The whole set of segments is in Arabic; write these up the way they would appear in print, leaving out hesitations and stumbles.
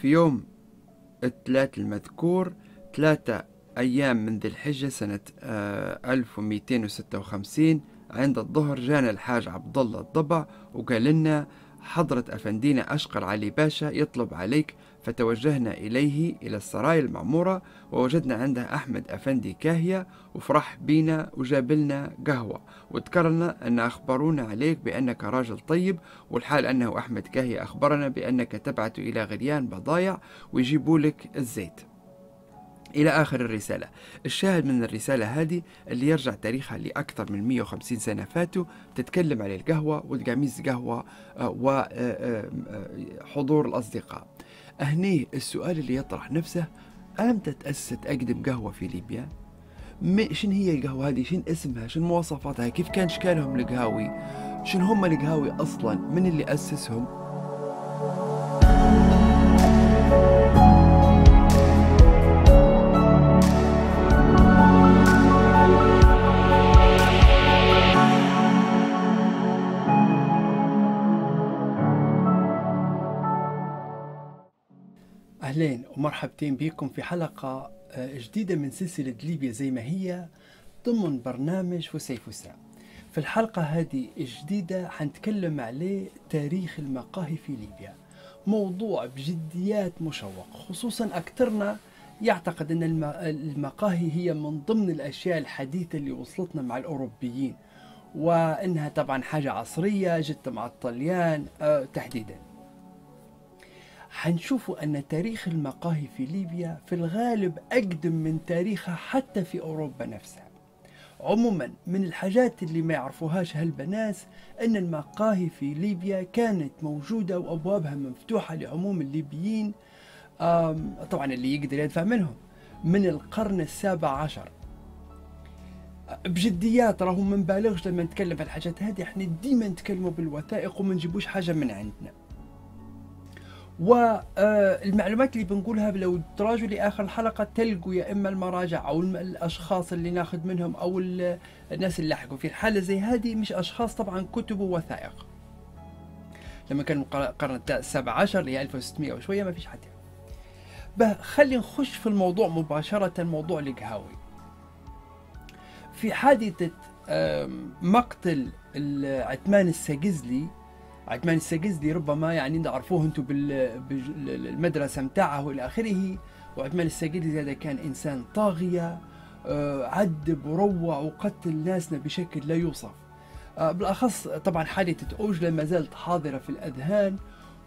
في يوم الثلاث المذكور 3 أيام من ذي الحجة سنة 1256 عند الظهر جانا الحاج عبد الله الضبع وقال لنا حضرة أفندينا أشقر علي باشا يطلب عليك، فتوجهنا إليه إلى السرايا المعمورة ووجدنا عنده أحمد أفندي كاهية وفرح بينا وجاب لنا قهوة وذكرنا أن أخبرونا عليك بأنك راجل طيب، والحال أنه أحمد كاهية أخبرنا بأنك تبعث إلى غريان بضايع ويجيبوا لك الزيت إلى آخر الرسالة. الشاهد من الرسالة هذه اللي يرجع تاريخها لأكثر من 150 سنة فاتوا، تتكلم على القهوة والقميص قهوة وحضور الأصدقاء. هني السؤال اللي يطرح نفسه، أمتى تأسست أقدم قهوة في ليبيا؟ شن هي القهوة هذه؟ شن اسمها؟ شن مواصفاتها؟ كيف كان شكالهم القهاوي؟ شن هم القهاوي أصلا؟ من اللي أسسهم؟ أهلين ومرحبتين بكم في حلقة جديدة من سلسلة ليبيا زي ما هي ضمن برنامج وسيف وسام. في الحلقة هذه الجديدة حنتكلم عليه تاريخ المقاهي في ليبيا، موضوع بجديات مشوق، خصوصا أكثرنا يعتقد أن المقاهي هي من ضمن الأشياء الحديثة اللي وصلتنا مع الأوروبيين، وأنها طبعا حاجة عصرية جت مع الطليان تحديدا. حنشوفوا أن تاريخ المقاهي في ليبيا في الغالب أقدم من تاريخها حتى في أوروبا نفسها. عموما من الحاجات اللي ما يعرفوهاش هالبناس أن المقاهي في ليبيا كانت موجودة وأبوابها مفتوحة لعموم الليبيين، طبعا اللي يقدر يدفع منهم، من القرن ال17. بجديات راهم ما نبالغش لما نتكلم في الحاجات هذه، احنا ديما نتكلموا بالوثائق وما نجيبوش حاجة من عندنا. والمعلومات اللي بنقولها لو تراجعوا لآخر الحلقة تلقوا يا إما المراجع أو الأشخاص اللي ناخذ منهم أو الناس اللي لحقوا في الحالة زي هذه، مش أشخاص طبعا، كتب ووثائق. لما كان القرن ال17 اللي هي 1600 وشوية ما فيش حتى. خلي نخش في الموضوع مباشرة، موضوع القهاوي. في حادثة مقتل عثمان السقزلي، عثمان السقزلي ربما يعني تعرفوه انتم بالمدرسة متاعه إلى آخره. وعثمان السقزلي هذا كان إنسان طاغية، عذب وروع وقتل ناسنا بشكل لا يوصف. بالأخص طبعا حادثة أوجلة ما زالت حاضرة في الأذهان،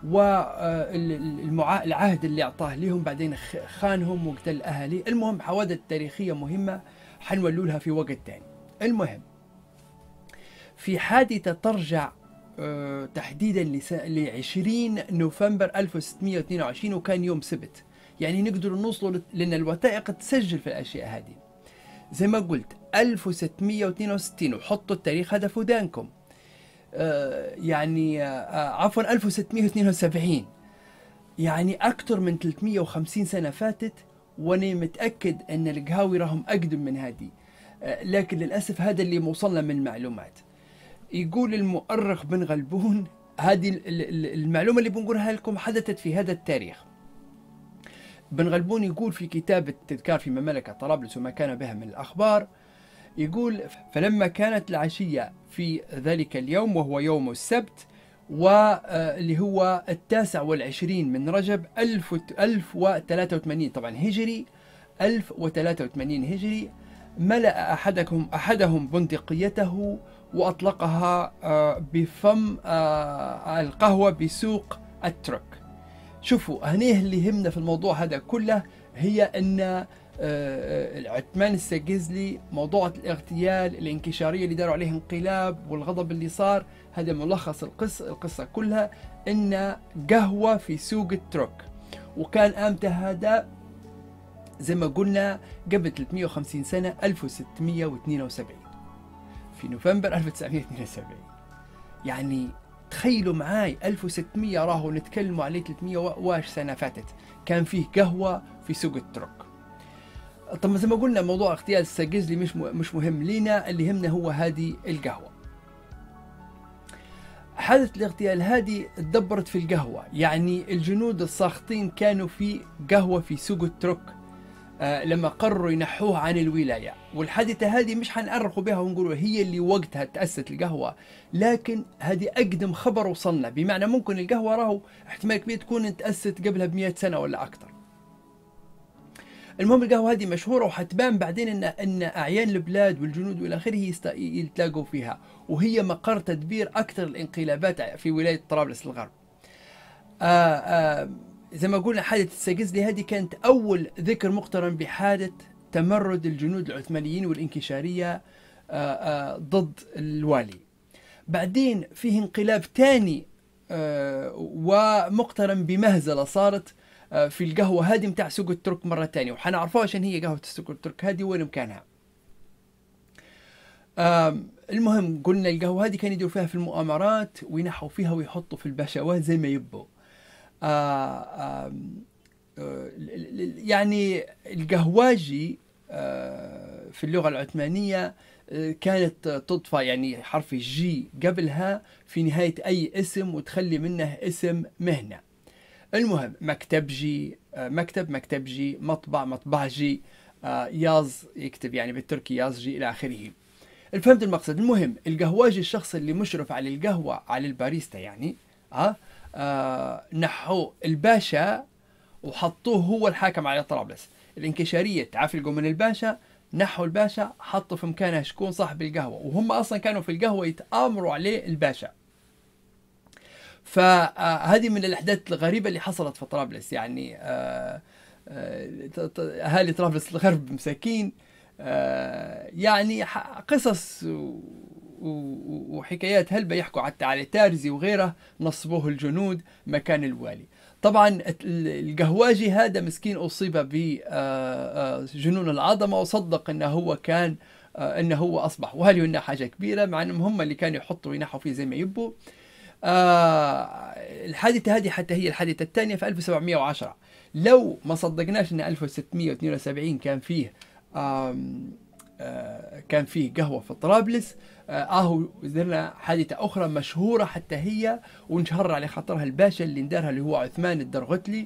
والعهد اللي أعطاه لهم بعدين خانهم وقتل الأهالي. المهم حوادث تاريخية مهمة حنولولها في وقت تاني. المهم في حادثة ترجع تحديدا ل 20 نوفمبر 1622، وكان يوم سبت، يعني نقدر نوصل لأن الوثائق تسجل في الأشياء هذه. زي ما قلت 1662، وحطوا التاريخ هذا في ودانكم، يعني عفوا 1672، يعني أكثر من 350 سنة فاتت، وأنا متأكد أن القهاوي راهم أقدم من هذه، لكن للأسف هذا اللي موصلنا من المعلومات. يقول المؤرخ بن غلبون، هذه المعلومة اللي بنقولها لكم حدثت في هذا التاريخ. بن غلبون يقول في كتاب التذكار في مملكة طرابلس وما كان بها من الأخبار، يقول: فلما كانت العشية في ذلك اليوم وهو يوم السبت، واللي هو 29 من رجب 1083 طبعا هجري، 1083 هجري، ملأ أحدهم بندقيته وأطلقها بفم القهوة بسوق الترك. شوفوا هنيه اللي يهمنا في الموضوع هذا كله، هي أن عثمان السقزلي، موضوع الاغتيال، الانكشارية اللي داروا عليه انقلاب، والغضب اللي صار، هذا ملخص القصة كلها، إن قهوة في سوق الترك. وكان آمتى هذا زي ما قلنا قبل 350 سنة، 1672 في نوفمبر 1972. يعني تخيلوا معاي 1600 راهو نتكلموا عليه 300 واش سنة فاتت كان فيه قهوة في سوق الترك. طب زي ما قلنا موضوع اغتيال السقزلي مش مهم لينا، اللي يهمنا هو هذه القهوة. حادث الاغتيال هذه تدبرت في القهوة، يعني الجنود الساخطين كانوا في قهوة في سوق الترك لما قرروا ينحوه عن الولاية. والحادثة هذه مش حنعرقوا بها ونقولوا هي اللي وقتها تأسست القهوة، لكن هذه أقدم خبر وصلنا، بمعنى ممكن القهوة راهو احتمال كبير تكون تأسست قبلها ب100 سنة ولا أكثر. المهم القهوة هذه مشهورة، وحتبان بعدين إن أعيان البلاد والجنود والى آخره يتلاقوا فيها، وهي مقر تدبير أكثر الانقلابات في ولاية طرابلس الغرب. زي ما قلنا حادثة الساقزلي هذه كانت أول ذكر مقترن بحادث تمرد الجنود العثمانيين والإنكشارية ضد الوالي. بعدين فيه انقلاب ثاني ومقترن بمهزلة صارت في القهوة هذه متاع سوق الترك مرة ثانية، وحنعرفوها عشان هي قهوة سوق الترك هذه وين مكانها. المهم قلنا القهوة هذه كان يديروا فيها في المؤامرات وينحوا فيها ويحطوا في البشوات زي ما يبوا. يعني القهواجي في اللغة العثمانية كانت تضفى يعني حرف الجي قبلها في نهاية أي اسم وتخلي منه اسم مهنة. المهم مكتبجي مكتبجي، مطبع مطبعجي، ياز يكتب يعني بالتركي يازجي إلى آخره. فهمت المقصد. المهم القهواجي الشخص اللي مشرف على القهوة على الباريستا يعني نحوا الباشا وحطوه هو الحاكم على طرابلس. الانكشارية تعافلقوا من الباشا، نحوا الباشا حطوا في مكانه شكون صاحب القهوة، وهم أصلا كانوا في القهوة يتآمروا عليه الباشا. فهذه من الأحداث الغريبة اللي حصلت في طرابلس. يعني أهالي طرابلس الغرب مساكين، يعني قصص وحكايات هلبة يحكوا حتى على تارزي وغيره نصبوه الجنود مكان الوالي. طبعا القهواجي هذا مسكين أصيب بجنون العظمة وصدق أنه هو كان أنه هو أصبح، وهذه هنا حاجة كبيرة مع أنهم هم اللي كانوا يحطوا وينحوا فيه زي ما يبوا. الحادثة هذه حتى هي الحادثة الثانية في 1710. لو ما صدقناش أن 1672 كان فيه قهوة في طرابلس، درنا حادثة أخرى مشهورة حتى هي ونشهر على خاطرها الباشا اللي ندارها اللي هو عثمان الدرغتلي،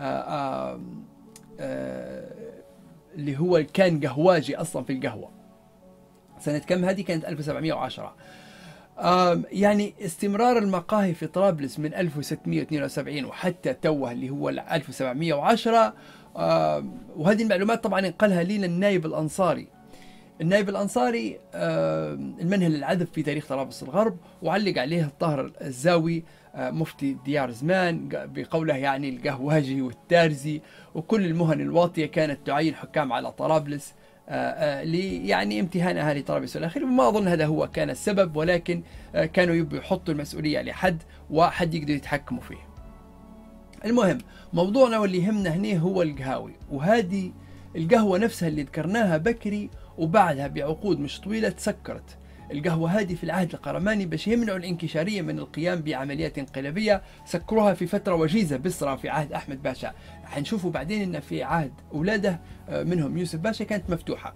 اللي هو كان قهواجي أصلا في القهوة. سنة كم هذه؟ كانت 1710. يعني استمرار المقاهي في طرابلس من 1672 وحتى توه اللي هو 1710. وهذه المعلومات طبعا انقلها لنا النائب الأنصاري. النائب الأنصاري المنهل العذب في تاريخ طرابلس الغرب، وعلق عليه الطاهر الزاوي مفتي ديار زمان بقوله يعني القهواجي والتارزي وكل المهن الواطية كانت تعين حكام على طرابلس يعني امتهان أهالي طرابلس والآخر. وما أظن هذا هو كان السبب، ولكن كانوا يبوا يحطوا المسؤولية لحد وحد يقدر يتحكموا فيه. المهم موضوعنا واللي يهمنا هنا هو القهاوي، وهذه القهوة نفسها اللي ذكرناها بكري وبعدها بعقود مش طويلة تسكرت. القهوة هذه في العهد القرماني باش يمنعوا الانكشارية من القيام بعمليات انقلابية سكروها في فترة وجيزة بصرة في عهد أحمد باشا. حنشوفوا بعدين إن في عهد أولاده منهم يوسف باشا كانت مفتوحة.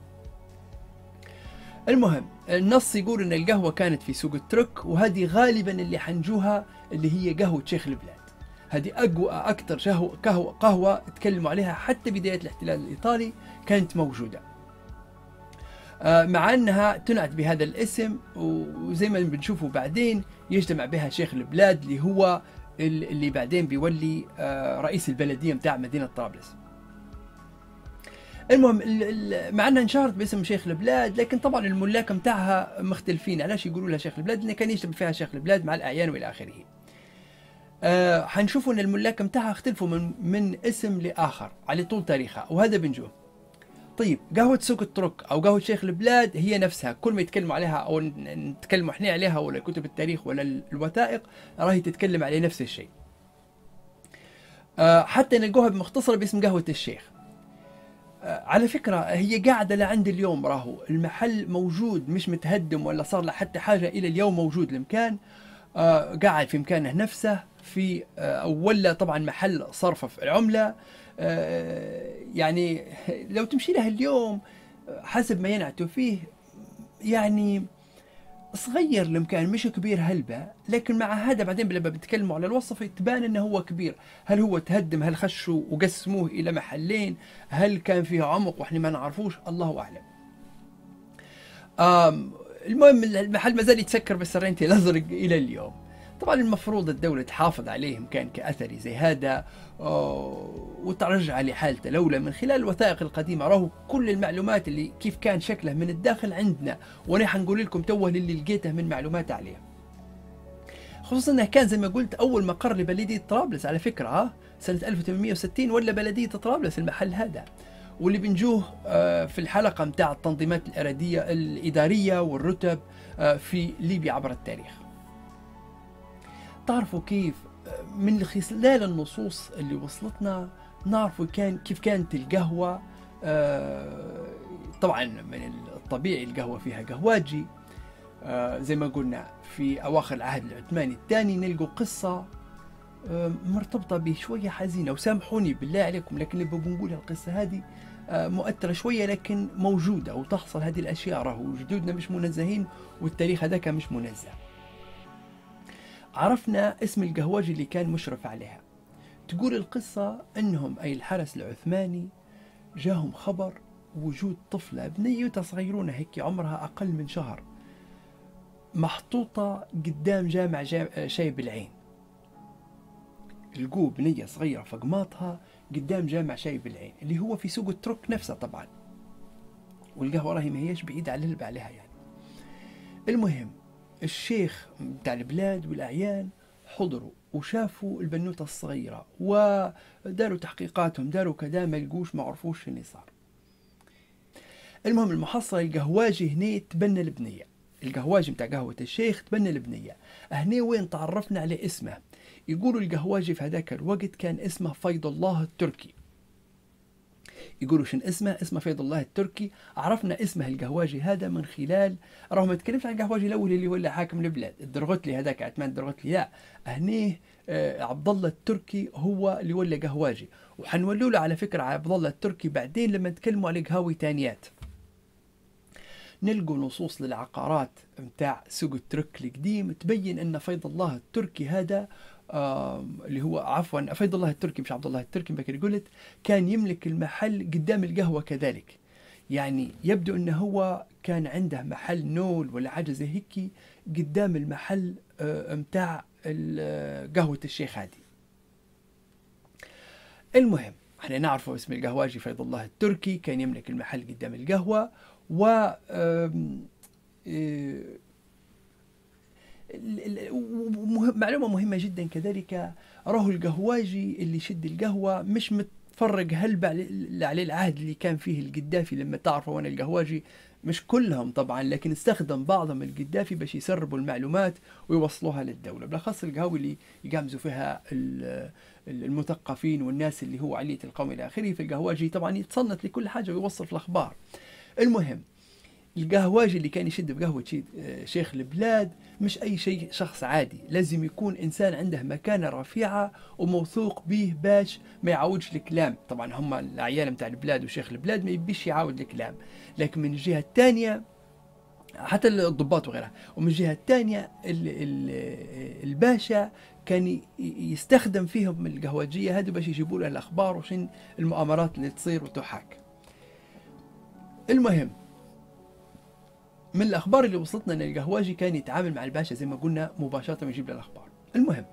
المهم النص يقول إن القهوة كانت في سوق الترك، وهذه غالبا اللي حنجوها اللي هي قهوة شيخ البلاد. هذه أقوى أكثر قهوة تكلموا عليها حتى بداية الاحتلال الإيطالي كانت موجودة، مع أنها تنعت بهذا الاسم، وزي ما بنشوفه بعدين يجتمع بها شيخ البلاد اللي هو اللي بعدين بيولي رئيس البلدية متاع مدينة طرابلس. المهم مع أنها انشهرت باسم شيخ البلاد، لكن طبعا الملاك متاعها مختلفين. علاش يقولوا لها شيخ البلاد؟ لأن كان يجتمع فيها شيخ البلاد مع الأعيان وإلى آخره. حنشوفوا أن الملاك متاعها اختلفوا من اسم لآخر على طول تاريخها، وهذا بنجوه. طيب قهوة سوق الترك أو قهوة شيخ البلاد هي نفسها، كل ما يتكلموا عليها أو نتكلموا احنا عليها ولا كتب التاريخ ولا الوثائق راهي تتكلم عليه نفس الشيء. حتى نلقوها بمختصرة باسم قهوة الشيخ. على فكرة هي قاعدة لعند اليوم، راهو المحل موجود مش متهدم ولا صار له حتى حاجة، إلى اليوم موجود المكان، قاعد في مكانه نفسه في ولا طبعا محل صرف في العملة. يعني لو تمشي لها اليوم حسب ما ينعتوا فيه يعني صغير المكان مش كبير هلبة، لكن مع هذا بعدين لما بتكلموا على الوصف تبان انه هو كبير. هل هو تهدم؟ هل خشوا وقسموه الى محلين؟ هل كان فيه عمق واحنا ما نعرفوش؟ الله اعلم. المهم المحل ما زال يتسكر بالسرينتي الازرق الى اليوم. طبعا المفروض الدولة تحافظ عليه مكان كأثري زي هذا وترجع لحالته، لولا من خلال الوثائق القديمة راهو كل المعلومات اللي كيف كان شكله من الداخل عندنا، وانا حنقول لكم توه اللي لقيته من معلومات عليه. خصوصا انه كان زي ما قلت اول مقر لبلدية طرابلس على فكرة، سنة 1860 ولا بلدية طرابلس المحل هذا، واللي بنجوه في الحلقة متاع التنظيمات الإدارية والرتب في ليبيا عبر التاريخ. تعرفوا كيف من خلال النصوص اللي وصلتنا نعرفوا كيف كانت القهوة. طبعا من الطبيعي القهوة فيها قهواجي، زي ما قلنا في أواخر العهد العثماني الثاني نلقوا قصة مرتبطة بشوية حزينة، وسامحوني بالله عليكم لكن اللي بنقولها القصة هذه مؤثرة شوية لكن موجودة وتحصل هذه الأشياء، راهو جدودنا مش منزهين والتاريخ هذاك مش منزه. عرفنا اسم القهوجي اللي كان مشرف عليها. تقول القصة انهم اي الحرس العثماني جاهم خبر وجود طفلة بنيوتة صغيرونة هيك عمرها اقل من شهر محطوطة قدام جامع شايب العين. لقوا بنية صغيرة فقماطها قدام جامع شايب العين اللي هو في سوق الترك نفسه طبعا، والقهوة راهي ما هيش بعيدة على اللي عليها يعني. المهم الشيخ بتاع البلاد والأعيان حضروا وشافوا البنوتة الصغيرة وداروا تحقيقاتهم، داروا كذا ما لقوش، ما عرفوش شنو صار. المهم المحصلة القهواجي هنا تبنى البنية، القهواجي بتاع قهوة الشيخ تبنى البنية. هنا وين تعرفنا على اسمه. يقولوا القهواجي في هذاك الوقت كان اسمه فيض الله التركي. يقولوا شن اسمه فيض الله التركي. عرفنا اسمه القهواجي هذا من خلال راهو ما تكلمش عن القهواجي الاول اللي ولا حاكم البلاد الدرغتلي هذاك عثمان الدرغتلي، لا هنيه عبد الله التركي هو اللي ولا قهواجي، وحنولوا له على فكره عبد الله التركي بعدين لما نتكلموا على قهاوي تانيات. نلقوا نصوص للعقارات متاع سوق الترك القديم تبين ان فيض الله التركي هذا اللي هو عفوا فيض الله التركي مش عبد الله التركي بكري قلت، كان يملك المحل قدام القهوة كذلك. يعني يبدو انه هو كان عنده محل نول ولا حاجة زي هيك قدام المحل متاع قهوة الشيخ هادي. المهم احنا نعرفه اسم القهواجي فيض الله التركي، كان يملك المحل قدام القهوة. و معلومة مهمة جدا كذلك، راهو القهواجي اللي شد القهوة مش متفرق هلبة على العهد اللي كان فيه القدافي. لما تعرفوا وانا القهواجي مش كلهم طبعا، لكن استخدم بعضهم القدافي باش يسربوا المعلومات ويوصلوها للدولة، بالاخص القهاوي اللي يقامزوا فيها المثقفين والناس اللي هو علية القوم الى اخره. في القهواجي طبعا يتصنت لكل حاجة ويوصل في الاخبار. المهم القهواجي اللي كان يشد بقهوة شيخ البلاد مش أي شيء شخص عادي، لازم يكون إنسان عنده مكانة رفيعة وموثوق به باش ما يعودش الكلام. طبعا هم الأعيان متاع البلاد وشيخ البلاد ما يبيش يعاود الكلام، لكن من الجهة الثانية حتى الضباط وغيرها، ومن الجهة الثانية الباشا كان يستخدم فيهم القهوجية هذه باش يجيبوا له الأخبار وشن المؤامرات اللي تصير وتحاك. المهم من الأخبار اللي وصلتنا أن القهواجي كان يتعامل مع الباشا زي ما قلنا مباشرة ويجيب له الأخبار. المهم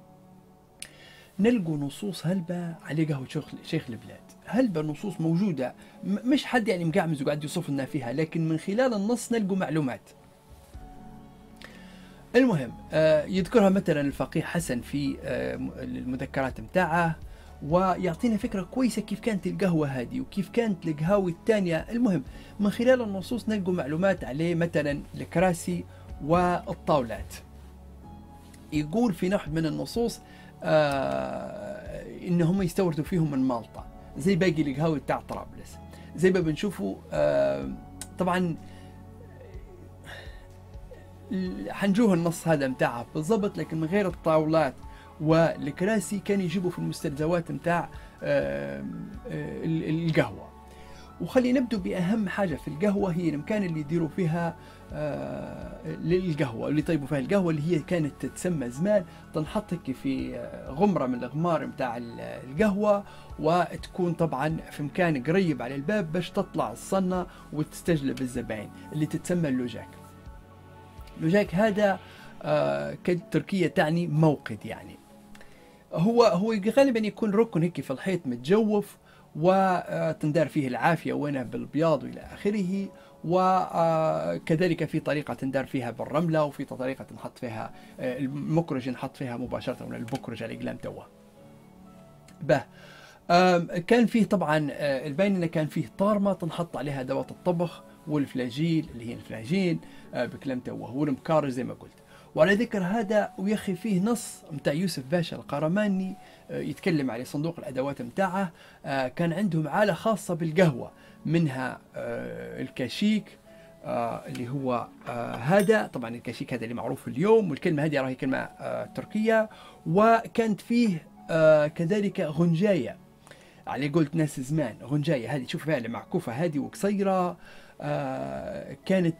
نلقوا نصوص هلبة على قهوة شيخ البلاد، هلبة نصوص موجودة مش حد يعني مقعمز وقاعد يوصف لنا فيها، لكن من خلال النص نلقوا معلومات. المهم يذكرها مثلا الفقيه حسن في المذكرات متاعه، ويعطينا فكرة كويسة كيف كانت القهوة هذه وكيف كانت القهاوي الثانية. المهم من خلال النصوص نلقوا معلومات عليه مثلا الكراسي والطاولات. يقول في نحو من النصوص إنهم يستوردوا فيهم من مالطا زي باقي القهاوي بتاع طرابلس، زي ما بنشوفوا. طبعا حنجوه النص هذا متاعها بالضبط، لكن من غير الطاولات والكراسي كان يجيبوا في المستلزمات متاع القهوة. وخلي نبدو بأهم حاجة في القهوة، هي المكان اللي يديروا فيها للقهوة، اللي يطيبوا فيها القهوة، اللي هي كانت تتسمى زمان تنحط هيك في غمرة من الغمار متاع القهوة، وتكون طبعا في مكان قريب على الباب باش تطلع الصنة وتستجلب الزبائن، اللي تتسمى اللوجاك. اللوجاك هذا تركيا تعني موقد يعني. هو غالبا يكون ركن هيك في الحيط متجوف، وتندار فيه العافية وين بالبياض وإلى آخره، وكذلك في طريقة تندار فيها بالرملة، وفي طريقة نحط فيها المكرج نحط فيها مباشرة من البكرج على قلام توا. به كان فيه طبعا البين انه كان فيه طارمة تنحط عليها ادوات الطبخ، والفلاجيل اللي هي الفلاجين بكلام توا، والمكارج زي ما قلت. وعلى ذكر هذا ويخي فيه نص متاع يوسف باشا القرماني يتكلم على صندوق الادوات متاعه. كان عندهم آلة خاصة بالقهوة، منها الكاشيك اللي هو هذا طبعا الكاشيك هذا اللي معروف اليوم، والكلمة هذه راهي كلمة تركية. وكانت فيه كذلك غنجاية، على قلت ناس زمان غنجاية هذه تشوف فيها المعكوفة هذه وقصيرة. كانت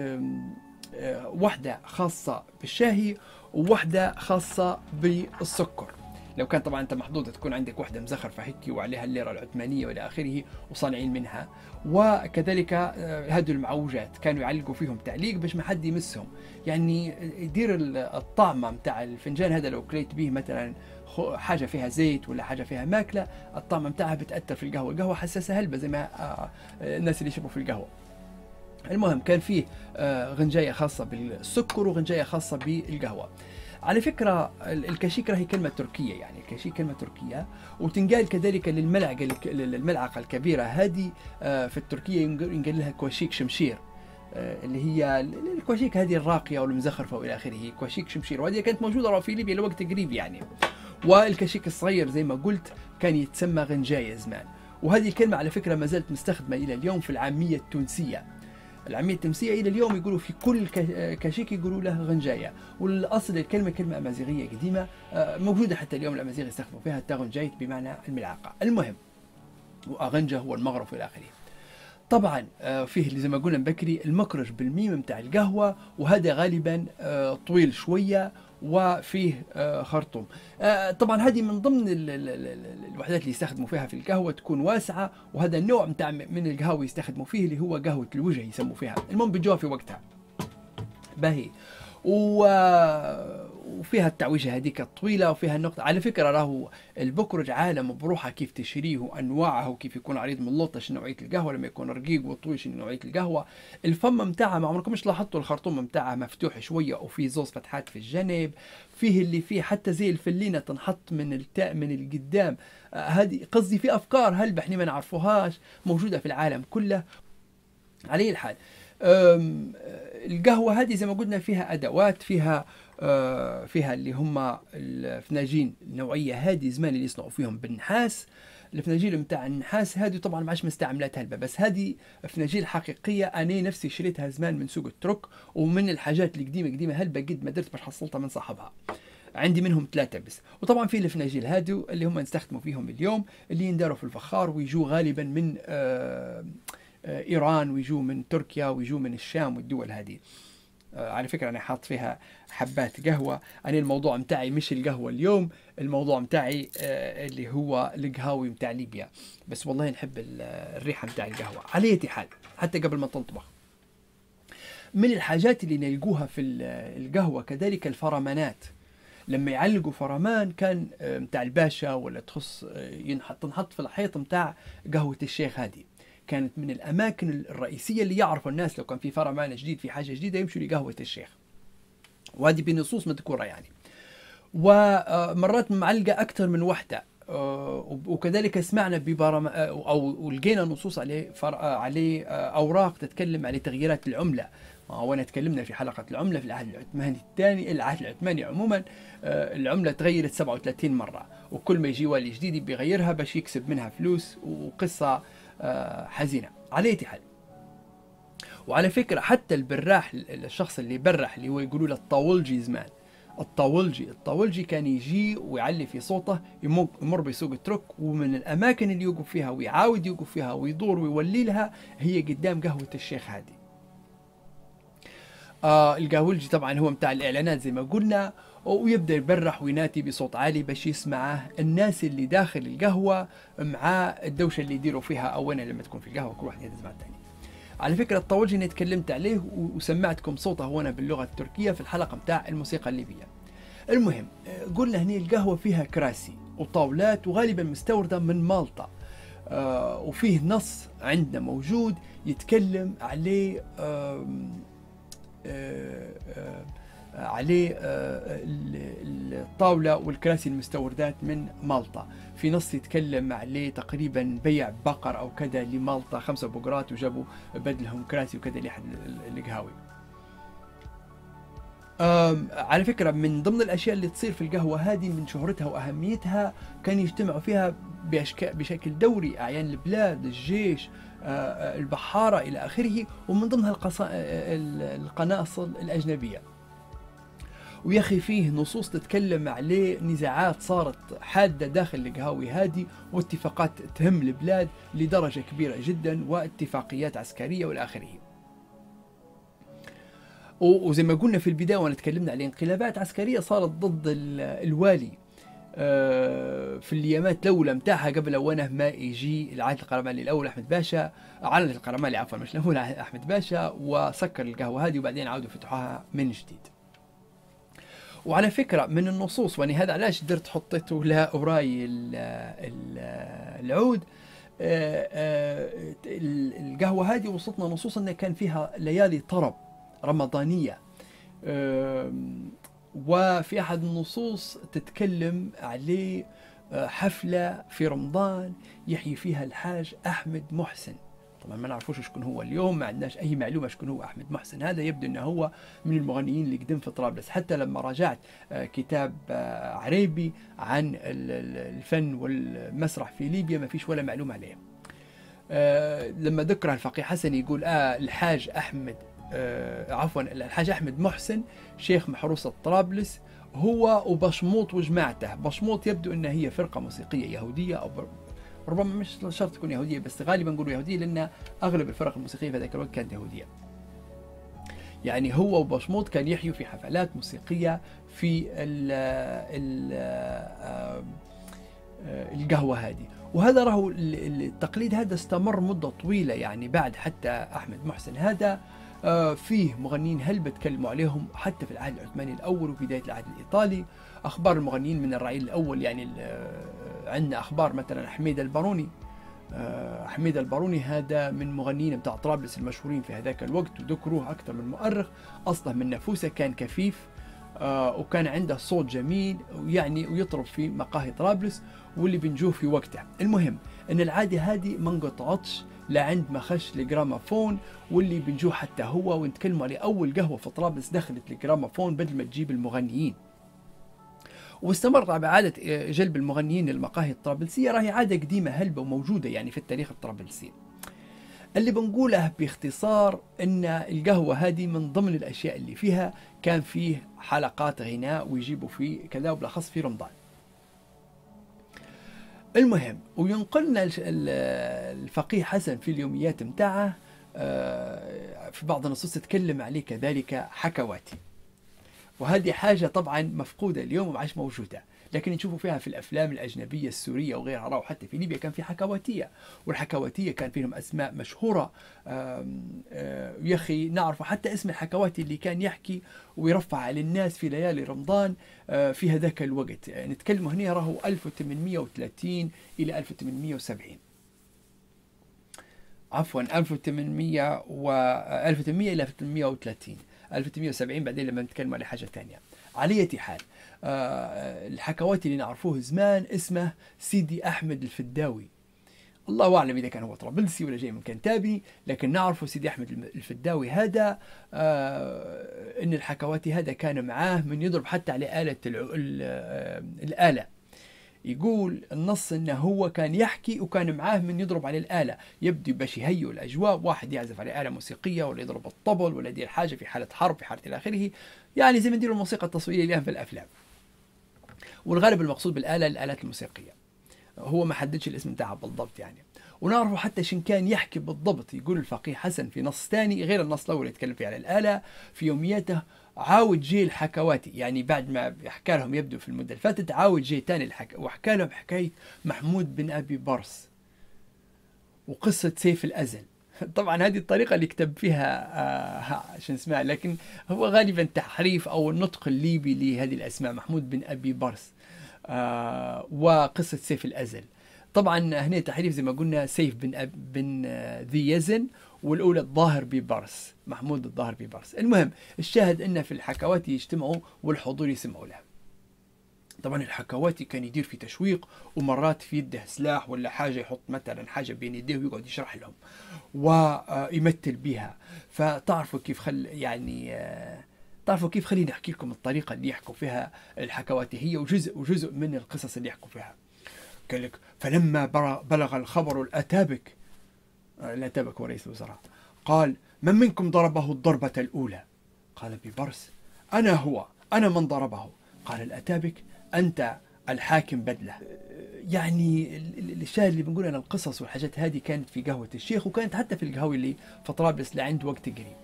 واحدة خاصة بالشاهي وواحدة خاصة بالسكر. لو كان طبعا انت محظوظ تكون عندك واحدة مزخرفة هيك وعليها الليرة العثمانية والى اخره وصانعين منها. وكذلك هذو المعوجات كانوا يعلقوا فيهم تعليق باش ما حد يمسهم، يعني يدير الطعمة متاع الفنجان هذا لو كليت به مثلا حاجة فيها زيت ولا حاجة فيها ماكلة، الطعمة متاعها بتأثر في القهوة. القهوة حساسة هلبة زي ما الناس اللي يشربوا في القهوة. المهم كان فيه غنجاية خاصة بالسكر وغنجاية خاصة بالقهوة. على فكرة الكاشيك راهي كلمة تركية، يعني الكاشيك كلمة تركية، وتنقال كذلك للملعقة الكبيرة هذه في التركية ينقال لها كواشيك شمشير، اللي هي الكواشيك هذه الراقية والمزخرفة والى آخره، كواشيك شمشير، وهذه كانت موجودة في ليبيا لوقت قريب يعني. والكاشيك الصغير زي ما قلت كان يتسمى غنجاية زمان، وهذه الكلمة على فكرة ما زالت مستخدمة إلى اليوم في العامية التونسية. العامية التونسية إلى اليوم يقولوا في كل كاشيك يقولوا له غنجاية، والأصل الكلمة كلمة أمازيغية قديمة موجودة حتى اليوم، الأمازيغ يستخدموا فيها غنجاية بمعنى الملعقة. المهم وأغنجة هو المغرف إلى آخره. طبعا فيه اللي زي ما قلنا بكري المكرج بالميم متاع القهوة، وهذا غالبا طويل شوية وفيه خرطوم. طبعا هذه من ضمن الوحدات اللي يستخدموا فيها في القهوة، تكون واسعة، وهذا النوع متاع من القهوة يستخدموا فيه اللي هو قهوة الوجه يسموا فيها. المهم بيجوها في وقتها باهي، وفيها التعويجة هذيك الطويلة، وفيها النقطة. على فكرة راهو البكرج عالم بروحه، كيف تشريه وأنواعه، وكيف يكون عريض من لطش نوعية القهوة، لما يكون رقيق وطويل نوعية القهوة. الفم متاعها ما عمركمش لاحظتوا الخرطوم متاعها مفتوح شوية وفيه زوز فتحات في الجانب، فيه اللي فيه حتى زي الفلينة تنحط من التاء من القدام. هذه قصدي في أفكار هل احنا ما نعرفوهاش موجودة في العالم كله. على الحال القهوة هذه زي ما قلنا فيها أدوات، فيها اللي هم الفناجين النوعية هذه زمان اللي يصنعوا فيهم بالنحاس. الفناجيل متاع النحاس هذه طبعا ما عادش مستعملات هلبة، بس هذه فناجيل حقيقية أنا نفسي شريتها زمان من سوق الترك، ومن الحاجات القديمة هلبة قد ما درت باش حصلتها من صاحبها. عندي منهم 3 بس. وطبعا في الفناجيل هادو اللي هم نستخدموا فيهم اليوم، اللي ينداروا في الفخار ويجوا غالبا من إيران، ويجوا من تركيا، ويجوا من الشام والدول هذه. على فكرة أنا حاط فيها حبات قهوة. أنا الموضوع متاعي مش القهوة اليوم، الموضوع متاعي اللي هو القهاوي متاع ليبيا، بس والله نحب الريحة متاع القهوة على أي حال حتى قبل ما تنطبخ. من الحاجات اللي نلقوها في القهوة كذلك الفرمانات. لما يعلقوا فرمان كان متاع الباشا ولا تخص تنحط في الحيط متاع قهوة الشيخ. هذه كانت من الأماكن الرئيسية اللي يعرفوا الناس لو كان في فرمان جديد في حاجة جديدة يمشوا لقهوة الشيخ، وهذه بنصوص مذكورة يعني. ومرات معلقة أكثر من وحدة، وكذلك سمعنا أو لقينا نصوص عليه أوراق تتكلم على تغييرات العملة. وانا تكلمنا في حلقة العملة في العهد العثماني الثاني، العهد العثماني عموما العملة تغيرت 37 مرة، وكل ما يجي والي جديد بيغيرها باش يكسب منها فلوس، وقصة حزينة على أي حال. وعلى فكرة حتى البراح، الشخص اللي برح اللي هو يقولوا له الطاولجي زمان، الطاولجي كان يجي ويعلي في صوته، يمر بسوق الترك، ومن الأماكن اللي يوقف فيها ويعاود يوقف فيها ويدور ويولي لها هي قدام قهوة الشيخ هادي. القهوجي طبعا هو متاع الإعلانات زي ما قلنا، ويبدأ يبرح ويناتي بصوت عالي باش يسمعه الناس اللي داخل القهوة مع الدوشة اللي يديروا فيها أولا لما تكون في القهوة كل واحد يسمع الثاني. على فكرة الطاولجي أنا تكلمت عليه وسمعتكم صوته هنا باللغة التركية في الحلقة متاع الموسيقى الليبية. المهم قلنا هني القهوة فيها كراسي وطاولات وغالبا مستوردة من مالطا، وفيه نص عندنا موجود يتكلم عليه الطاولة والكراسي المستوردات من مالطا. في نص يتكلم عليه تقريبا بيع بقر أو كذا لمالطا 5 بقرات وجابوا بدلهم كراسي وكذا لأحد القهاوي. على فكرة من ضمن الأشياء اللي تصير في القهوة هذه من شهرتها وأهميتها كان يجتمعوا فيها بشكل دوري أعيان البلاد، الجيش، البحارة إلى آخره، ومن ضمنها القناصل الأجنبية. ويا أخي فيه نصوص تتكلم عليه نزاعات صارت حادة داخل القهاوي هذه، واتفاقات تهم البلاد لدرجة كبيرة جدا، واتفاقيات عسكرية والى آخره. وزي ما قلنا في البداية وانا تكلمنا على انقلابات عسكرية صارت ضد الوالي في اليامات الأولى متاعها قبل وانا ما يجي العهد القرمالي الأول أحمد باشا، على القرمالي عفوا مش الأول أحمد باشا، وسكر القهوة هذه وبعدين عودوا فتحوها من جديد. وعلى فكرة من النصوص، واني هذا علاش درت حطيته لأوراي العود، القهوة هذه وصلتنا نصوص أنها كان فيها ليالي طرب رمضانية، وفي أحد النصوص تتكلم عليه حفلة في رمضان يحيي فيها الحاج أحمد محسن. طبعا ما نعرفوش شكون هو اليوم، ما عندناش أي معلومة شكون هو أحمد محسن هذا. يبدو أنه هو من المغنيين اللي قدم في طرابلس، حتى لما راجعت كتاب عريبي عن الفن والمسرح في ليبيا ما فيش ولا معلومة عليه. لما ذكر الفقيه حسن يقول الحاج أحمد عفوا الحاج أحمد محسن شيخ محروسة طرابلس هو وبشموط وجماعته. بشموط يبدو أنها هي فرقة موسيقية يهودية، أو ربما مش شرط تكون يهودية بس غالبا نقولوا يهودية لأن أغلب الفرق الموسيقية في ذاك الوقت كانت يهودية. يعني هو وبشموط كان يحيوا في حفلات موسيقية في القهوة هذه. وهذا راهو التقليد هذا استمر مدة طويلة، يعني بعد حتى أحمد محسن هذا فيه مغنيين هلبة تكلموا عليهم حتى في العهد العثماني الأول وبداية العهد الإيطالي. أخبار المغنيين من الرعيل الأول، يعني عندنا أخبار مثلا حميد الباروني. حميد الباروني هذا من مغنيين بتاع طرابلس المشهورين في هذاك الوقت، وذكروه أكثر من مؤرخ. أصله من نفوسه كان كفيف، وكان عنده صوت جميل ويعني ويطرب في مقاهي طرابلس واللي بنجوه في وقته. المهم ان العاده هذه ما انقطعتش لعند ما خش الجرامافون، واللي بنجوه حتى هو ونتكلموا عليه اول قهوه في طرابلس دخلت الجرامافون بدل ما تجيب المغنيين. واستمر طبعا عادة جلب المغنيين للمقاهي الطرابلسية، راهي عادة قديمة هلبة وموجودة يعني في التاريخ الطرابلسي. اللي بنقوله باختصار ان القهوة هذه من ضمن الاشياء اللي فيها كان فيه حلقات غناء ويجيبوا فيه كذا، وبالاخص في رمضان. المهم وينقلنا الفقيه حسن في اليوميات متاعه في بعض النصوص تتكلم عليه كذلك حكواتي، وهذه حاجة طبعا مفقودة اليوم وما عادش موجودة، لكن نشوفوا فيها في الأفلام الأجنبية السورية وغيرها. راهو حتى في ليبيا كان في حكواتية، والحكواتية كان فيهم أسماء مشهورة. يا أخي نعرفوا حتى اسم الحكواتي اللي كان يحكي ويرفع على الناس في ليالي رمضان في هذاك الوقت. نتكلم هنا راهو 1830 إلى 1870 عفوا 1800 إلى 1830 1870 بعدين لما نتكلم على حاجة تانية. على أي حال الحكواتي اللي نعرفوه زمان اسمه سيدي أحمد الفداوي. الله أعلم إذا كان هو طرابلسي ولا جاي من كنتابي، لكن نعرفه سيدي أحمد الفداوي هذا إن الحكواتي هذا كان معاه من يضرب حتى على آلة الآلة. يقول النص انه هو كان يحكي وكان معاه من يضرب على الآلة، يبدو باش يهيئوا الأجواء، واحد يعزف على آلة موسيقية ولا يضرب الطبل ولا يدير حاجة في حالة حرب في حالة إلى آخره، يعني زي ما نديروا الموسيقى التصويرية اليوم في الأفلام. والغالب المقصود بالآلة الآلات الموسيقية، هو ما حددش الاسم بتاعها بالضبط يعني. ونعرفوا حتى شن كان يحكي بالضبط. يقول الفقيه حسن في نص ثاني غير النص الأول يتكلم فيه على الآلة، في يومياته عاود جي الحكواتي، يعني بعد ما حكى لهم يبدو في المدة اللي فاتت عاود جي تاني وحكى لهم حكاية محمود بن أبي برص وقصة سيف الأزل. طبعا هذه الطريقة اللي كتب فيها شو اسمها، لكن هو غالبا تحريف أو النطق الليبي لهذه الأسماء، محمود بن أبي برص وقصة سيف الأزل. طبعا هنا تحريف زي ما قلنا، سيف بن ذي يزن، والأولى الظاهر ببرس، محمود الظاهر ببرس. المهم الشاهد أن في الحكواتي يجتمعوا والحضور يسمعوا له. طبعا الحكواتي كان يدير في تشويق، ومرات في يده سلاح ولا حاجة، يحط مثلا حاجة بين يديه ويقعد يشرح لهم ويمثل بها. فتعرفوا كيف تعرفوا كيف، خليني أحكي لكم الطريقة اللي يحكوا فيها الحكواتي، هي وجزء من القصص اللي يحكوا فيها. قال لك فلما بلغ الخبر الأتابك هو رئيس الوزراء، قال من منكم ضربه الضربة الأولى؟ قال ببرس أنا من ضربه. قال الأتابك أنت الحاكم بدله. يعني الشاهد اللي بنقول أن القصص والحاجات هذه كانت في قهوة الشيخ، وكانت حتى في القهوة اللي في طرابلس لعند وقت قريب.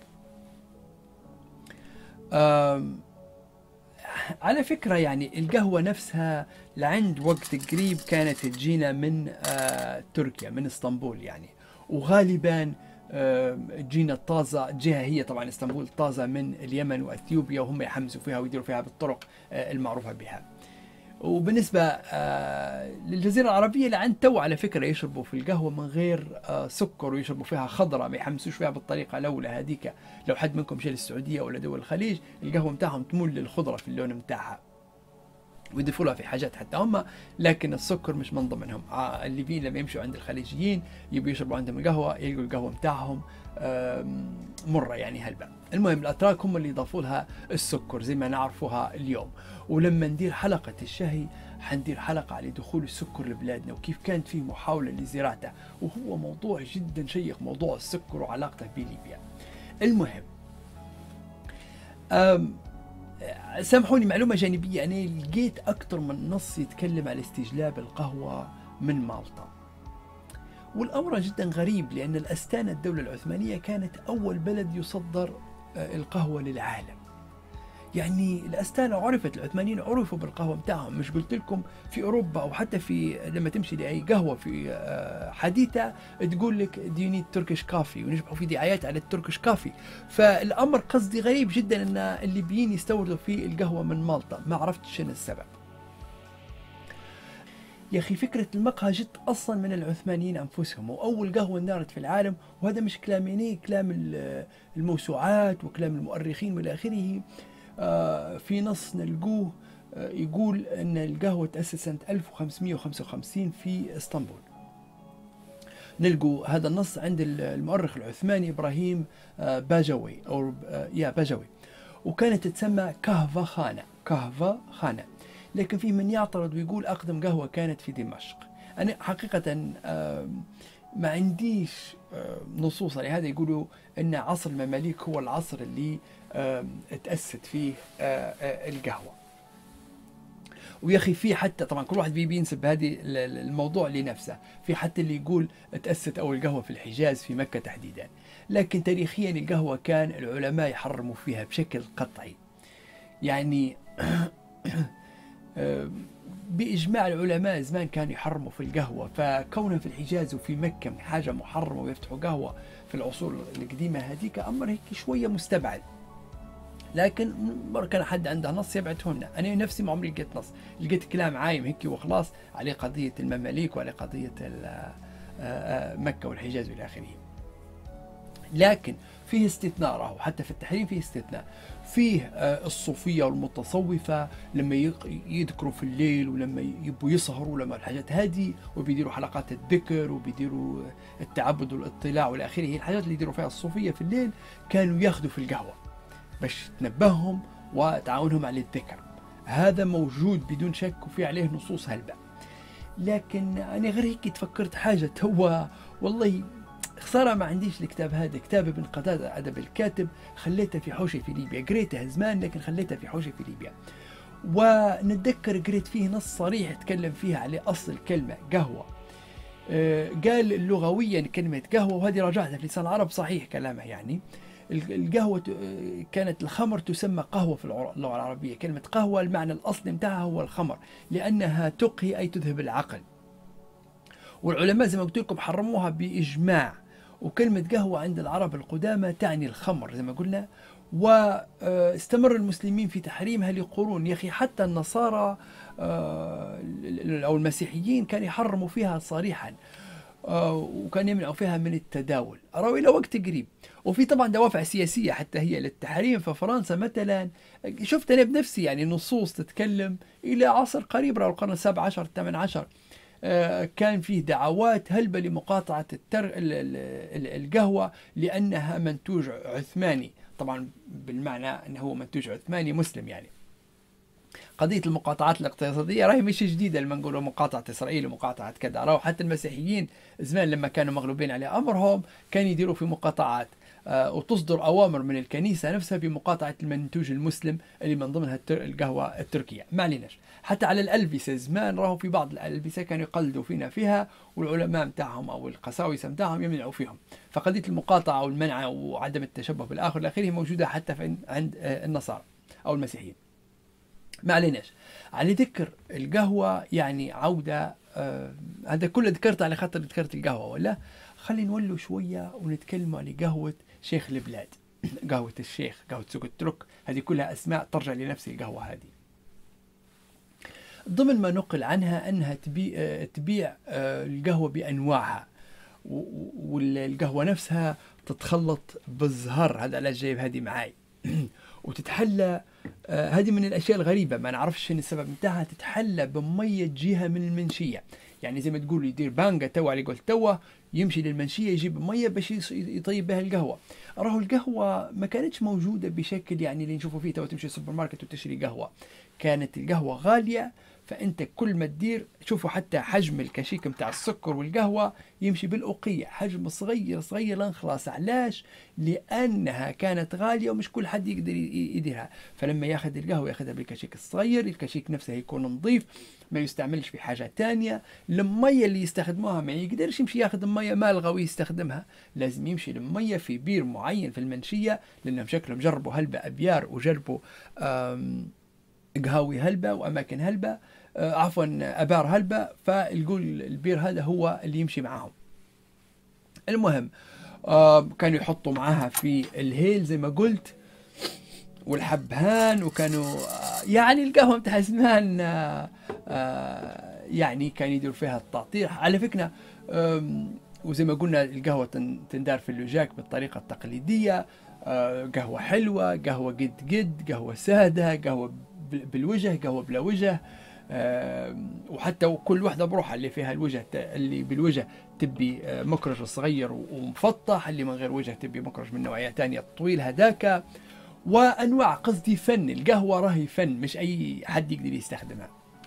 على فكرة يعني القهوة نفسها لعند وقت قريب كانت تجينا من تركيا، من اسطنبول يعني، وغالبا جينا طازة جهة، هي طبعا اسطنبول طازة من اليمن وأثيوبيا، وهم يحمزوا فيها ويديروا فيها بالطرق المعروفة بها. وبالنسبة للجزيرة العربية لعند تو على فكرة يشربوا في القهوة من غير سكر، ويشربوا فيها خضرة، ما يحمسوش فيها بالطريقة لولا هذيك. لو حد منكم شيء للسعودية ولا دول الخليج، القهوة متاعهم تمول للخضرة في اللون متاعها، ويضيفوا لها في حاجات حتى هم، لكن السكر مش من ضمنهم. الليبيين لما يمشوا عند الخليجيين يبوا يشربوا عندهم القهوة، يلقوا القهوة متاعهم مرة يعني هلبة. المهم الأتراك هم اللي ضافوا لها السكر زي ما نعرفوها اليوم. ولما ندير حلقة الشهي حندير حلقة على دخول السكر لبلادنا، وكيف كانت فيه محاولة لزراعته، وهو موضوع جدا شيق، موضوع السكر وعلاقته بليبيا. المهم سامحوني معلومة جانبية، أنا لقيت أكثر من نص يتكلم على استجلاب القهوة من مالطا، والأمر جدا غريب، لأن الأستانة الدولة العثمانية كانت أول بلد يصدر القهوة للعالم. يعني الأستانة عرفت، العثمانيين عرفوا بالقهوة بتاعهم. مش قلت لكم في أوروبا أو حتى في لما تمشي لأي قهوة في حديثة تقول لك do you need Turkish coffee، ونجمعوا في دعايات على التركش كافي. فالأمر قصدي غريب جدا أن الليبيين يستوردوا في القهوة من مالطا، ما عرفت شنو السبب. يا أخي فكرة المقهى جت أصلا من العثمانيين أنفسهم، وأول قهوة اندارت في العالم، وهذا مش كلامي، كلام الموسوعات وكلام المؤرخين والى آخره. في نص نلقوه يقول أن القهوة تأسست سنة 1555 في اسطنبول. نلقوا هذا النص عند المؤرخ العثماني إبراهيم باجوي أو باجوي، وكانت تسمى كهفة خانة. لكن في من يعترض ويقول أقدم قهوة كانت في دمشق. أنا حقيقة ما عنديش نصوص على هذا. يقولوا أن عصر المماليك هو العصر اللي تأسست فيه القهوة. ويا أخي في حتى طبعا كل واحد بينسب هذه الموضوع لنفسه، في حتى اللي يقول تأسست أول قهوة في الحجاز في مكة تحديدا. لكن تاريخيا القهوة كان العلماء يحرموا فيها بشكل قطعي، يعني بإجماع العلماء زمان كانوا يحرموا في القهوة. فكونها في الحجاز وفي مكة حاجة محرمة ويفتحوا قهوة في العصور القديمة هذيك، أمر هيك شوية مستبعد. لكن مرة كان حد عنده نص يبعته لنا. أنا نفسي ما عمري لقيت نص، لقيت كلام عايم هيك وخلاص على قضية المماليك وعلى قضية مكة والحجاز والى آخره. لكن فيه استثناء، راهو حتى في التحريم فيه استثناء. فيه الصوفية والمتصوفة لما يذكروا في الليل ولما يبوا يسهروا لما الحاجات هذه، وبيديروا حلقات الذكر وبيديروا التعبد والاطلاع والى آخره. هي الحاجات اللي يديروا فيها الصوفية في الليل كانوا ياخذوا في القهوة باش تنبههم وتعاونهم على الذكر. هذا موجود بدون شك وفي عليه نصوص هلبة. لكن أنا غير هيك تفكرت حاجة توا، والله خسارة ما عنديش الكتاب هذا، كتاب ابن قتادة أدب الكاتب، خليته في حوشي في ليبيا، قريته زمان لكن خليته في حوشي في ليبيا. ونتذكر قريت فيه نص صريح تكلم فيها على أصل الكلمة قهوة. قال لغويا كلمة قهوة، وهذه راجعتها في لسان العرب صحيح كلامه، يعني القهوة كانت الخمر تسمى قهوة في اللغة العربية. كلمة قهوة المعنى الأصلي متاعها هو الخمر، لأنها تقهي أي تذهب العقل، والعلماء زي ما قلت لكم حرموها بإجماع. وكلمة قهوة عند العرب القدامى تعني الخمر زي ما قلنا، واستمر المسلمين في تحريمها لقرون. يا أخي حتى النصارى أو المسيحيين كانوا يحرموا فيها صريحا، وكان يمنعوا فيها من التداول، أروا إلى وقت قريب. وفي طبعا دوافع سياسية حتى هي للتحريم. ففرنسا مثلا شفت أنا بنفسي يعني نصوص تتكلم إلى عصر قريب، رأوا القرن 17 18 كان فيه دعوات هلبة لمقاطعة القهوة لأنها منتوج عثماني، طبعا بالمعنى أنه هو منتوج عثماني مسلم. يعني قضية المقاطعات الاقتصادية راهي مش جديدة، لما نقولوا مقاطعة إسرائيل ومقاطعة كذا، راهو حتى المسيحيين زمان لما كانوا مغلوبين على أمرهم كانوا يديروا في مقاطعات، وتصدر أوامر من الكنيسة نفسها بمقاطعة المنتوج المسلم اللي من ضمنها القهوة التركية. ما عليناش. حتى على الألبسة زمان راهو في بعض الألبسة كانوا يقلدوا فيها، والعلماء متاعهم أو القساوسة متاعهم يمنعوا فيهم. فقضية المقاطعة والمنع وعدم التشبه بالآخر الأخير موجودة حتى عند النصارى أو المسيحيين. ما عليناش. على ذكر القهوة يعني عودة، هذا كله ذكرت على خاطر ذكرت القهوة، ولا خلينا نولوا شوية ونتكلموا على قهوة شيخ البلاد قهوة الشيخ، قهوة سوق الترك، هذه كلها أسماء ترجع لنفس القهوة هذه. ضمن ما نقل عنها أنها تبيع القهوة بأنواعها، والقهوة نفسها تتخلط بالزهر، هذا لا جايب هذه معاي وتتحلى، هذه من الأشياء الغريبة ما نعرفش شنو السبب متاعها، تتحلى بمية جهة من المنشية. يعني زي ما تقول يدير بانجا توا على قول توا، يمشي للمنشية يجيب مية باش يطيب بها القهوة. راهو القهوة ما كانتش موجودة بشكل يعني اللي نشوفه فيه توا تمشي السوبر ماركت وتشتري قهوة، كانت القهوة غالية. فأنت كل ما تدير شوفوا حتى حجم الكشيك متاع السكر والقهوة يمشي بالأوقية، حجم صغير صغير لن خلاص. علاش؟ لأنها كانت غالية ومش كل حد يقدر يديرها. فلما ياخذ القهوة ياخذها بالكشيك الصغير، الكشيك نفسه يكون نظيف ما يستعملش في حاجة تانية. المية اللي يستخدموها ما يقدرش يمشي ياخذ المية مالغة ويستخدمها، لازم يمشي المية في بير معين في المنشية، لأنهم شكلهم جربوا هلبة أبيار وجربوا قهاوي هلبة وأماكن هلبة، عفوا أبار هلبة، فالقول البير هذا هو اللي يمشي معاهم. المهم كانوا يحطوا معاها في الهيل زي ما قلت والحبهان، وكانوا يعني القهوة متاع زمان يعني كان يديروا فيها التعطير على فكرة. وزي ما قلنا القهوة تندار في اللوجاك بالطريقة التقليدية، قهوة حلوة، قهوة قد قهوة سادة، قهوة بالوجه، قهوة بلا وجه، وحتى كل واحدة بروحها، اللي فيها الوجه اللي بالوجه تبي مكرج صغير ومفطح، اللي من غير وجه تبي مكرج من نوعية تانية طويل هذاك. وأنواع، قصدي فن القهوة راهي فن، مش أي حد يقدر يستخدمها.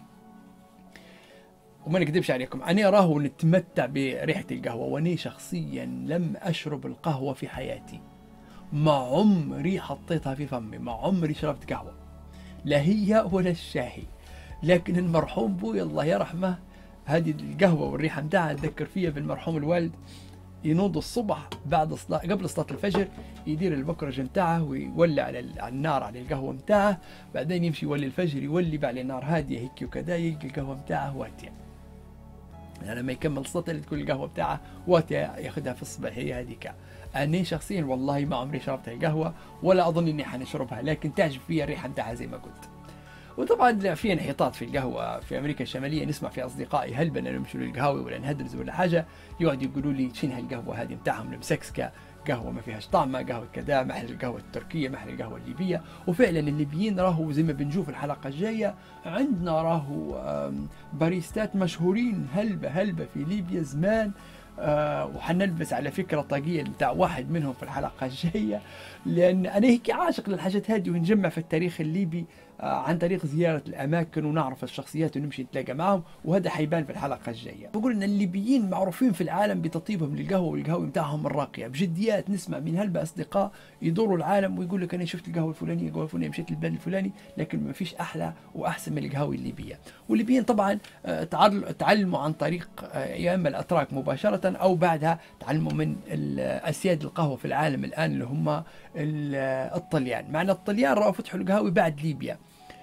وما نكذبش عليكم أنا راهو نتمتع بريحة القهوة، وأنا شخصيا لم أشرب القهوة في حياتي، ما عمري حطيتها في فمي، ما عمري شربت قهوة، لا هي ولا الشاهي. لكن المرحوم بوي الله يرحمه هذه القهوة والريحة متاعها تذكر فيها بالمرحوم الوالد. ينوض الصبح بعد قبل صلاة الفجر يدير البكرج متاعه ويولع على النار على القهوة متاعه، بعدين يمشي يولي الفجر يولي بعد النار هادية هيك وكذا، يلقى القهوة متاعه واتية. يعني لما يكمل صلاة تكون القهوة بتاعه واتية ياخذها في الصباحية هذيك. أنا شخصيا والله ما عمري شربت القهوة ولا أظن إني حنشربها، لكن تعجب فيها الريحة متاعها زي ما قلت. وطبعا في انحطاط في القهوة في أمريكا الشمالية، نسمع في أصدقائي هلبا نمشوا للقهاوي ولا نهدرز ولا حاجة يقعدوا يقولوا لي شنو هالقهوة هذه متاعهم المسكسكة، قهوة ما فيهاش طعمة، قهوة كذا، محل القهوة التركية، محل القهوة الليبية. وفعلا الليبيين راهو زي ما بنشوف الحلقة الجاية عندنا راهو باريستات مشهورين هلبة في ليبيا زمان. وحنلبس على فكرة طاقية بتاع واحد منهم في الحلقة الجاية، لأن أنا هيك عاشق للحاجات هذه ونجمع في التاريخ الليبي عن طريق زيارة الأماكن ونعرف الشخصيات ونمشي نتلاقى معهم، وهذا حيبان في الحلقة الجاية. بقول إن الليبيين معروفين في العالم بتطيبهم للقهوة، والقهوة متاعهم الراقية. بجديات نسمع من هلبة أصدقاء يدوروا العالم ويقول لك أنا شفت القهوة الفلانية، القهوة الفلانية، مشيت البلد الفلاني، لكن ما فيش أحلى وأحسن من القهوة الليبية. والليبيين طبعا تعلموا عن طريق يا إما الأتراك مباشرة أو بعدها تعلموا من أسياد القهوة في العالم الآن اللي هم الطليان. معنا الطليان رأوا فتحوا القهوة بعد ليبيا.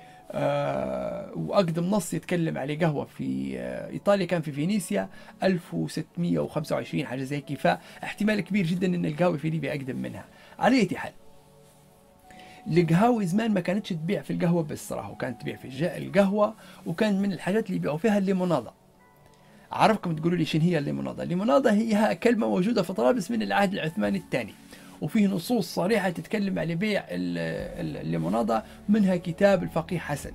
وأقدم نص يتكلم عليه قهوة في إيطاليا كان في فينيسيا 1625 حاجة زي كيف، فاحتمال كبير جدا أن القهوة في ليبيا أقدم منها. على أي حال القهوة زمان ما كانتش تبيع في القهوة بس صراحة، وكانت تبيع في القهوة، وكان من الحاجات اللي يبيعوا فيها الليموناضة. أعرفكم تقولوا لي شنو هي الليموناضة؟ الليموناضة هي كلمة موجودة في طرابلس من العهد العثماني الثاني، وفيه نصوص صريحة تتكلم على بيع الليموناضة، منها كتاب الفقيه حسن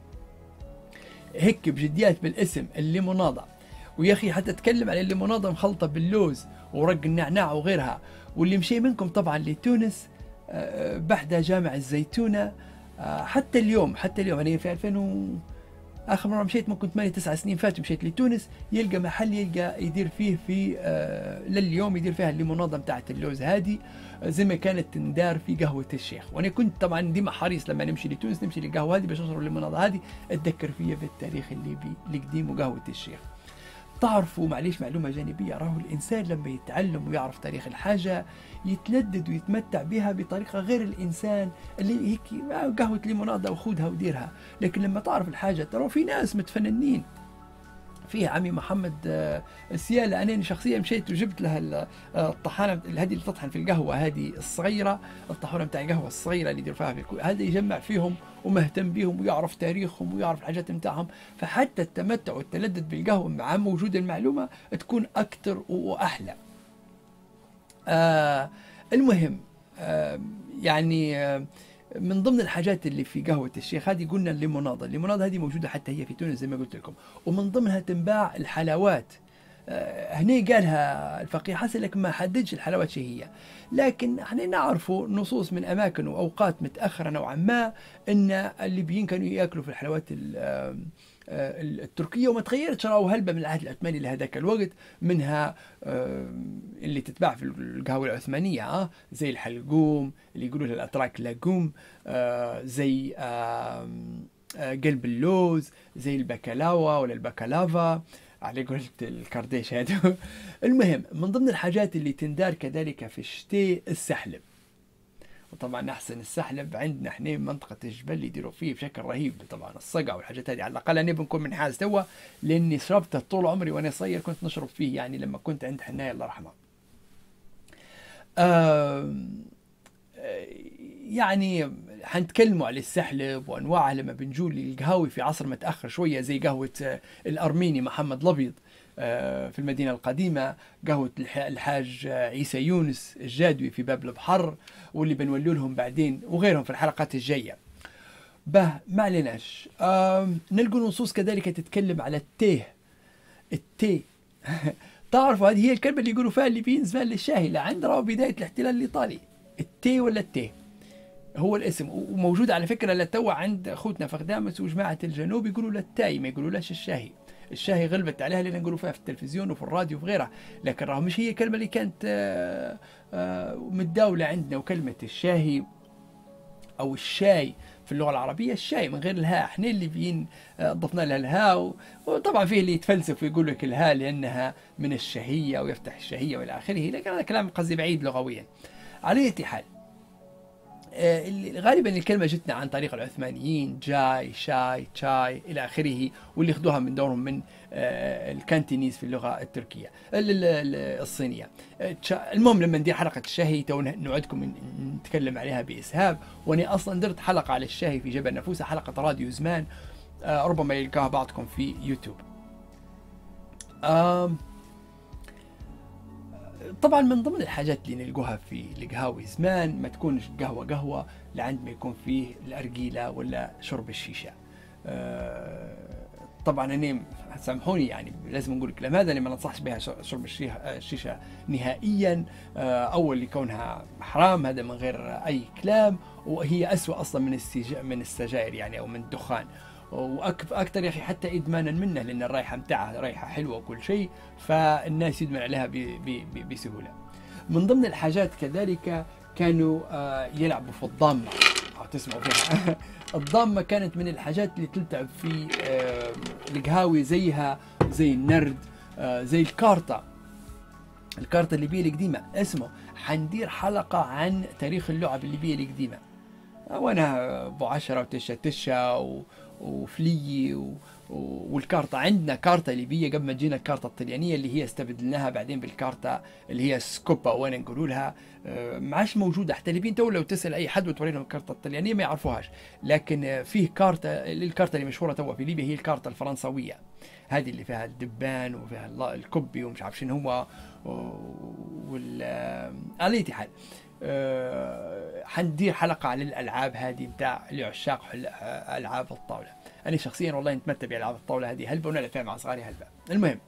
هيك بجديات بالاسم الليموناضة. ويا أخي حتى تتكلم على الليموناضة مخلطة باللوز ورق النعناع وغيرها. واللي مشي منكم طبعا لتونس بحدة جامع الزيتونة، حتى اليوم أنا في 2000 آخر مرة مشيت ممكن 8-9 سنين فاتوا مشيت لتونس، يلقى محل يدير فيه في لليوم يدير فيها الليموناضة متاعت اللوز هذه، زي ما كانت تندار في قهوة الشيخ. وأنا كنت طبعا ديما حريص لما نمشي لتونس نمشي للقهوة هذه باش نشرب الليموناضة هذه، أتذكر فيها بالتاريخ الليبي القديم وقهوة الشيخ. تعرفوا معليش معلومة جانبية، راهو الإنسان لما يتعلم ويعرف تاريخ الحاجة يتلذذ ويتمتع بها بطريقة غير الإنسان اللي هيك قهوة ليموناضة وخذها وديرها. لكن لما تعرف الحاجة، ترى في ناس متفننين فيه. عمي محمد السيالة أنا شخصيا مشيت وجبت لها الطحانة هذه اللي تطحن في القهوة هذه الصغيرة، الطحونة متاع القهوة الصغيرة اللي يدير فيها في هذا يجمع فيهم ومهتم بهم ويعرف تاريخهم ويعرف الحاجات متاعهم، فحتى التمتع والتلذذ بالقهوة مع وجود المعلومة تكون أكثر وأحلى. المهم يعني من ضمن الحاجات اللي في قهوة الشيخ هذه قلنا الليموناضة هذه موجودة حتى هي في تونس زي ما قلت لكم، ومن ضمنها تنباع الحلاوات. هنا قالها الفقيه حسن لكن ما حددش الحلاوات شو هي، لكن احنا نعرفوا نصوص من اماكن واوقات متاخره نوعا ما ان الليبيين كانوا ياكلوا في الحلويات التركيه، وما تغيرتش، راهو هلبة من العهد العثماني لهذاك الوقت، منها اللي تتباع في القهوه العثمانيه زي الحلقوم اللي يقولوا الاتراك لاقوم، زي قلب اللوز، زي البكلاوه ولا البكلافا على قلت الكرديش هذا. المهم من ضمن الحاجات اللي تندار كذلك في الشتاء السحلب، وطبعا احسن السحلب عندنا احنا منطقه الجبل اللي يديروا فيه بشكل رهيب. طبعا الصقع والحاجات هذه على الاقل انا بنكون من حاز توا، لاني شربته طول عمري وانا صغير كنت نشرب فيه، يعني لما كنت عند حناية الله يرحمه. يعني حنتكلموا على السحلب وانواعه لما بنجول للقهاوي في عصر متاخر شويه، زي قهوه الارميني محمد الابيض في المدينه القديمه، قهوه الحاج عيسى يونس الجادوي في باب البحر، واللي بنولوا لهم بعدين وغيرهم في الحلقات الجايه. ما عليناش. نلقوا نصوص كذلك تتكلم على التي تعرفوا هذه هي الكلمه اللي يقولوا فيها الليبيين زمان للشاهي لعند بدايه الاحتلال الايطالي. التي ولا التي هو الاسم، وموجود على فكره لتوا عند اخوتنا في خدامس وجماعه الجنوب يقولوا له التاي، ما يقولوا لاش الشاهي. الشاهي غلبت عليها لان نقولوا فيها في التلفزيون وفي الراديو وفي غيرها، لكن راهو مش هي الكلمه اللي كانت متداوله عندنا. وكلمه الشاهي او الشاي في اللغه العربيه الشاي من غير الهاء، احنا اللي بين ضفنا لها الهاء، وطبعا فيه اللي يتفلسف ويقول لك الهاء لانها من الشهيه ويفتح الشهيه والى اخره، لكن هذا كلام قصدي بعيد لغويا. على اي حال غالبا الكلمة جتنا عن طريق العثمانيين، جاي شاي تشاي إلى آخره، واللي أخذوها من دورهم من الكانتينيز في اللغة التركية الصينية. المهم لما ندير حلقة الشاهي تو نوعدكم نتكلم عليها بإسهاب، وأنا أصلا درت حلقة على الشاهي في جبل نفوسة، حلقة راديو زمان، ربما يلقاها بعضكم في يوتيوب. طبعا من ضمن الحاجات اللي نلقوها في القهاوي زمان ما تكونش قهوة لعند ما يكون فيه الأرجيلة ولا شرب الشيشة. طبعا أنا سامحوني يعني لازم نقول الكلام هذا، أنا ما ننصحش بها شرب الشيشة نهائيا. أول لكونها حرام، هذا من غير أي كلام، وهي أسوأ أصلا من السجائر يعني أو من الدخان، واكثر يا اخي حتى ادمانا منه، لان الرائحه متاعها رائحه حلوه وكل شيء، فالناس يدمن عليها بسهوله. من ضمن الحاجات كذلك كانوا يلعبوا في الضامه، أو تسمعوا فيها. الضامه كانت من الحاجات اللي تلتعب في القهاوي، زيها زي النرد، زي الكارتا الليبيه القديمه. اسمه حندير حلقه عن تاريخ اللعب الليبيه القديمه، وانا ابو 10 وتشه وفلي والكارتا. عندنا كارتا ليبيه قبل ما تجينا الكارتا الطليانيه اللي هي استبدلناها بعدين بالكارتا اللي هي سكوبا، وانا نقولوا لها ما عادش موجوده حتى الليبيين. تو لو تسال اي حد وتوري لهم الكارتا الطليانيه ما يعرفوهاش، لكن فيه كارتا، الكارتا اللي مشهوره تو في ليبيا هي الكارتا الفرنسويه، هذه اللي فيها الدبان وفيها الكبي ومش عارف شنو هو على اي حال. حندير حلقة على الألعاب هذه بتاع لعشاق ألعاب الطاولة. أنا شخصيا والله نتمتع بألعاب الطاولة هذه هلبة، ونلعب فيها مع صغاري هلبة. المهم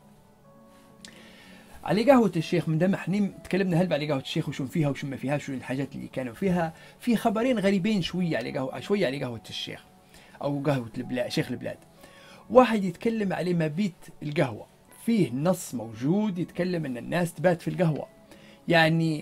على قهوة الشيخ، من دام احنا تكلمنا هلبة على قهوة الشيخ وشو فيها وشو ما فيها، شو الحاجات اللي كانوا فيها، في خبرين غريبين شوية على قهوة الشيخ أو قهوة شيخ البلاد. واحد يتكلم على مبيت القهوة، فيه نص موجود يتكلم أن الناس تبات في القهوة، يعني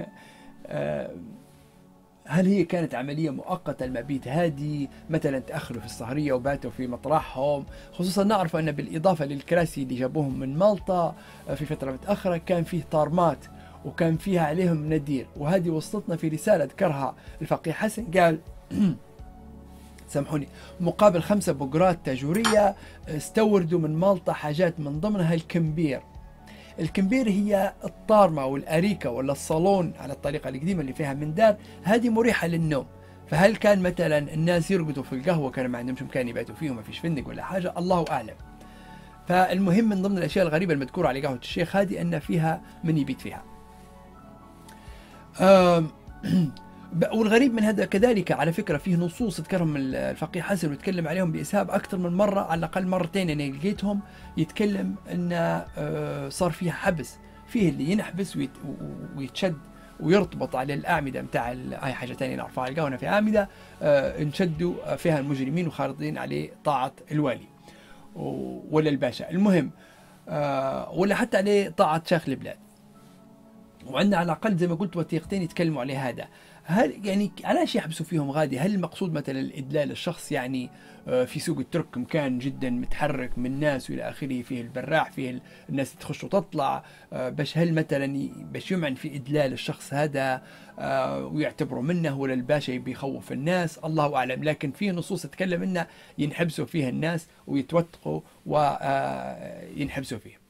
هل هي كانت عملية مؤقتة المبيت هذه، مثلا تأخروا في السهرية وباتوا في مطرحهم؟ خصوصا نعرف أن بالإضافة للكراسي اللي جابوهم من مالطا في فترة متأخرة كان فيه طارمات وكان فيها عليهم ندير، وهذه وصلتنا في رسالة ذكرها الفقيه حسن، قال سامحوني مقابل 5 بقرات تاجورية استوردوا من مالطا حاجات من ضمنها الكمبير. الكمبير هي الطارمة والأريكة ولا الصالون على الطريقة القديمة اللي فيها مندار، هذه مريحة للنوم. فهل كان مثلا الناس يرقدوا في القهوة، كانوا ما عندهمش مكان يباتوا فيه وما فيش فندق ولا حاجة، الله أعلم. فالمهم من ضمن الأشياء الغريبة المذكورة على قهوة الشيخ هذه أن فيها من يبيت فيها. والغريب من هذا كذلك على فكرة فيه نصوص ذكرهم الفقيه حسن ويتكلم عليهم بإسهاب أكثر من مرة، على الأقل مرتين أنا لقيتهم يتكلم أن صار فيها حبس، فيه اللي ينحبس ويتشد ويرتبط على الأعمدة متاع هاي حاجة تانية نعرفها على القهوة، في أعمدة انشدوا فيها المجرمين وخارطين عليه طاعة الوالي ولا الباشا، المهم ولا حتى عليه طاعة شيخ البلاد. وعندنا على الأقل زي ما قلت وثيقتين يتكلموا عليه هذا. هل يعني علاش يحبسوا فيهم غادي؟ هل المقصود مثلا الإدلال الشخص، يعني في سوق الترك مكان جدا متحرك من الناس والى اخره، فيه البراح، فيه الناس تخش وتطلع، باش هل مثلا باش يمعن في إدلال الشخص هذا ويعتبروا منه، ولا الباشا يبي يخوف الناس؟ الله أعلم. لكن في نصوص تتكلم انه ينحبسوا فيها الناس ويتوثقوا وينحبسوا فيه.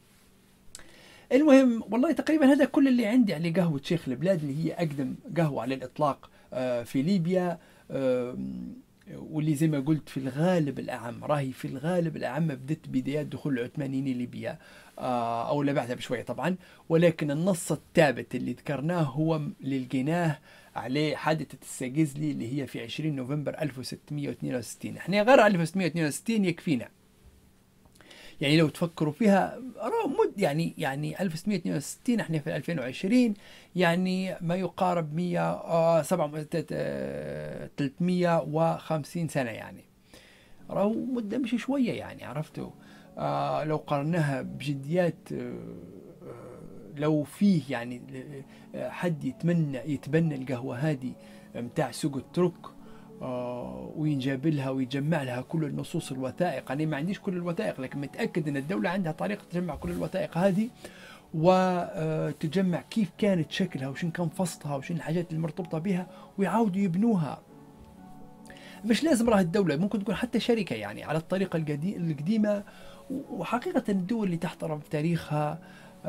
المهم والله تقريبا هذا كل اللي عندي على قهوة شيخ البلاد، اللي هي أقدم قهوة على الإطلاق في ليبيا، واللي زي ما قلت في الغالب الأعم راهي في الغالب الأعم بدت بدايات دخول العثمانيين ليبيا أو لا بعدها بشوية طبعا، ولكن النص الثابت اللي ذكرناه هو اللي لقيناه عليه حادثة الساقزلي اللي هي في 20 نوفمبر 1662. احنا غير 1662 يكفينا، يعني لو تفكروا فيها مد يعني 1662 احنا في 2020، يعني ما يقارب 350 سنة، يعني راهو مدة مش شوية يعني، عرفتوا؟ لو قارناها بجديات، لو فيه يعني حد يتبنى القهوة هذه متاع سوق الترك وينجاب لها ويجمع لها كل النصوص الوثائق. أنا ما عنديش كل الوثائق، لكن متأكد أن الدولة عندها طريقة تجمع كل الوثائق هذه وتجمع كيف كانت شكلها وشن كان فصلها وشن الحاجات المرتبطة بها، ويعاودوا يبنوها. مش لازم راه الدولة، ممكن تكون حتى شركة يعني على الطريقة القديمة. وحقيقة الدول اللي تحترم تاريخها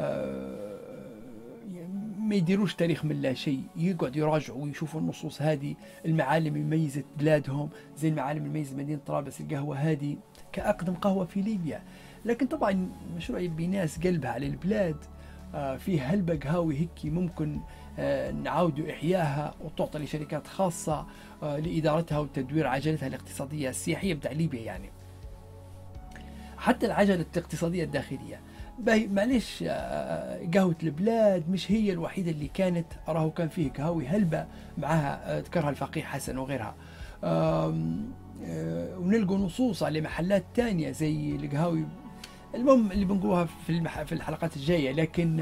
ما يديروش تاريخ من لا شيء، يقعد يراجعوا ويشوفوا النصوص هذه، المعالم اللي ميزت بلادهم زي المعالم اللي ميزت مدينة طرابلس، القهوة هذه كأقدم قهوة في ليبيا. لكن طبعا مشروع يبي ناس قلبها على البلاد، فيه هلبة قهاوي هيك ممكن نعاودوا إحياها وتعطى لشركات خاصة لإدارتها وتدوير عجلتها الاقتصادية السياحية بتاع ليبيا يعني. حتى العجلة الاقتصادية الداخلية. معلش، قهوة البلاد مش هي الوحيدة اللي كانت، راهو كان فيه قهاوي هلبة معها ذكرها الفقيه حسن وغيرها. ونلقوا نصوص على محلات تانية زي القهاوي، المهم اللي بنقولها في الحلقات الجاية. لكن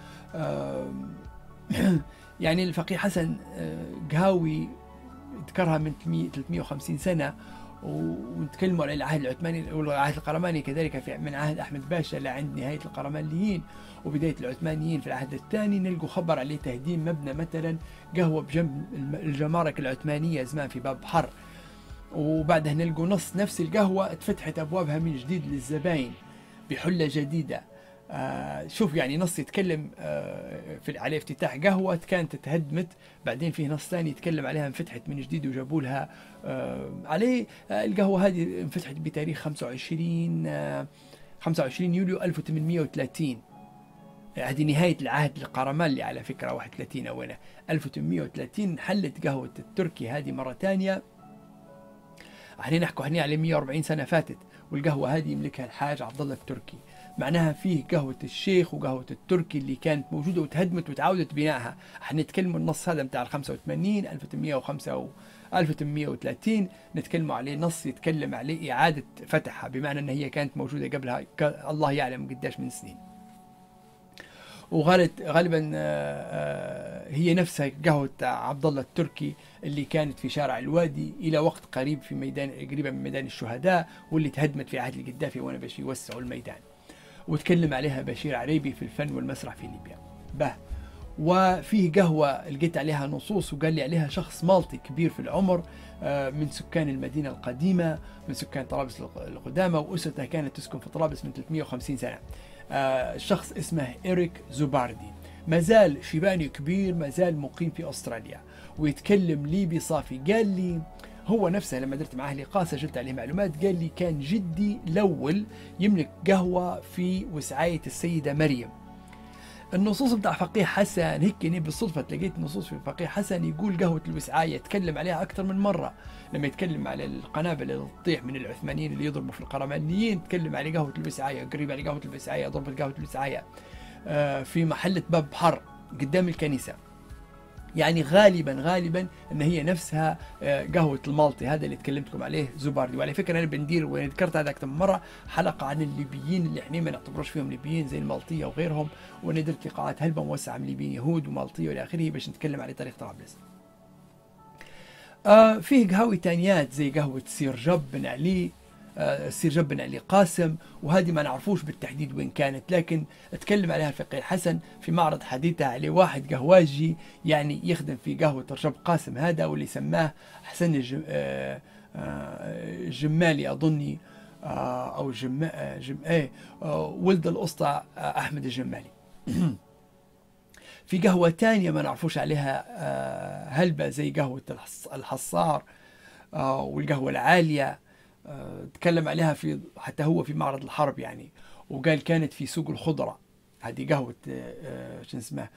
يعني الفقيه حسن قهاوي ذكرها من 350 سنة، ونتكلموا على العهد العثماني والعهد القرماني كذلك من عهد أحمد باشا لعند نهاية القرمانيين وبداية العثمانيين في العهد الثاني. نلقوا خبر عليه تهديم مبنى مثلا قهوة بجنب الجمارك العثمانية زمان في باب بحر، وبعدها نلقوا نفس القهوة اتفتحت أبوابها من جديد للزباين بحلة جديدة. شوف يعني نص يتكلم على افتتاح قهوة كانت تهدمت، بعدين فيه نص ثاني يتكلم عليها انفتحت من جديد وجابوا لها عليه. القهوة هذه انفتحت بتاريخ 25 يوليو 1830. هذه نهاية العهد القرمانلي على فكرة، 31 أوله 1830 حلت قهوة التركي هذه مرة ثانية. احنا نحكوا على 140 سنة فاتت، والقهوة هذه يملكها الحاج عبد الله التركي. معناها فيه قهوة الشيخ وقهوة التركي اللي كانت موجودة وتهدمت وتعاودت بنائها. احنا نتكلم النص هذا بتاع 85 1805 1830 نتكلم عليه نص يتكلم عليه إعادة فتحها، بمعنى أن هي كانت موجودة قبلها الله يعلم قداش من سنين. وغالبا هي نفسها قهوة عبد الله التركي اللي كانت في شارع الوادي إلى وقت قريب في ميدان قريبا من ميدان الشهداء، واللي تهدمت في عهد القذافي وانا باش يوسعوا الميدان. وتكلم عليها بشير عريبي في الفن والمسرح في ليبيا. وفيه قهوة لقيت عليها نصوص وقال لي عليها شخص مالطي كبير في العمر من سكان المدينة القديمة، من سكان طرابلس القدامى، وأسرته كانت تسكن في طرابلس من 350 سنة. شخص اسمه إريك زوباردي، مازال شيباني كبير، مازال مقيم في أستراليا ويتكلم ليبي صافي. قال لي هو نفسه لما درت معه لقاء سجلت عليه معلومات، قال لي كان جدي الأول يملك قهوة في وسعاية السيدة مريم. النصوص بتاع فقيه حسن هيك بالصدفة لقيت نصوص في فقيه حسن يقول قهوة الوسعاية، يتكلم عليها أكثر من مرة. لما يتكلم على القنابل اللي تطيح من العثمانيين اللي يضربوا في القرمانيين تكلم على قهوة الوسعاية، قريب على قهوة الوسعاية، ضربت قهوة الوسعاية في محلة باب بحر قدام الكنيسة. يعني غالبا ان هي نفسها قهوة المالطي هذا اللي تكلمتكم عليه زوباردي. وعلى فكرة انا بندير وانا ذكرت هذا اكثر من مرة حلقة عن الليبيين اللي احنا ما نعتبروش فيهم ليبيين زي المالطية وغيرهم، وانا درت لقاءات هلبة موسعة من ليبيين يهود ومالطية والى اخره باش نتكلم على تاريخ طرابلس. فيه قهاوي تانيات زي قهوة سير جب بن علي، سير جب بن علي قاسم، وهذه ما نعرفوش بالتحديد وين كانت، لكن اتكلم عليها الفقيه حسن في معرض حديثه عليه واحد قهواجي يعني يخدم في قهوة رجب قاسم هذا، واللي سماه حسن الجمالي أظني أو ولد الأسطى أحمد الجمالي. في قهوة تانية ما نعرفوش عليها هلبة زي قهوة الحصار والقهوة العالية، تكلم عليها حتى هو في معرض الحرب يعني، وقال كانت في سوق الخضرة. هذه قهوة شو اسمها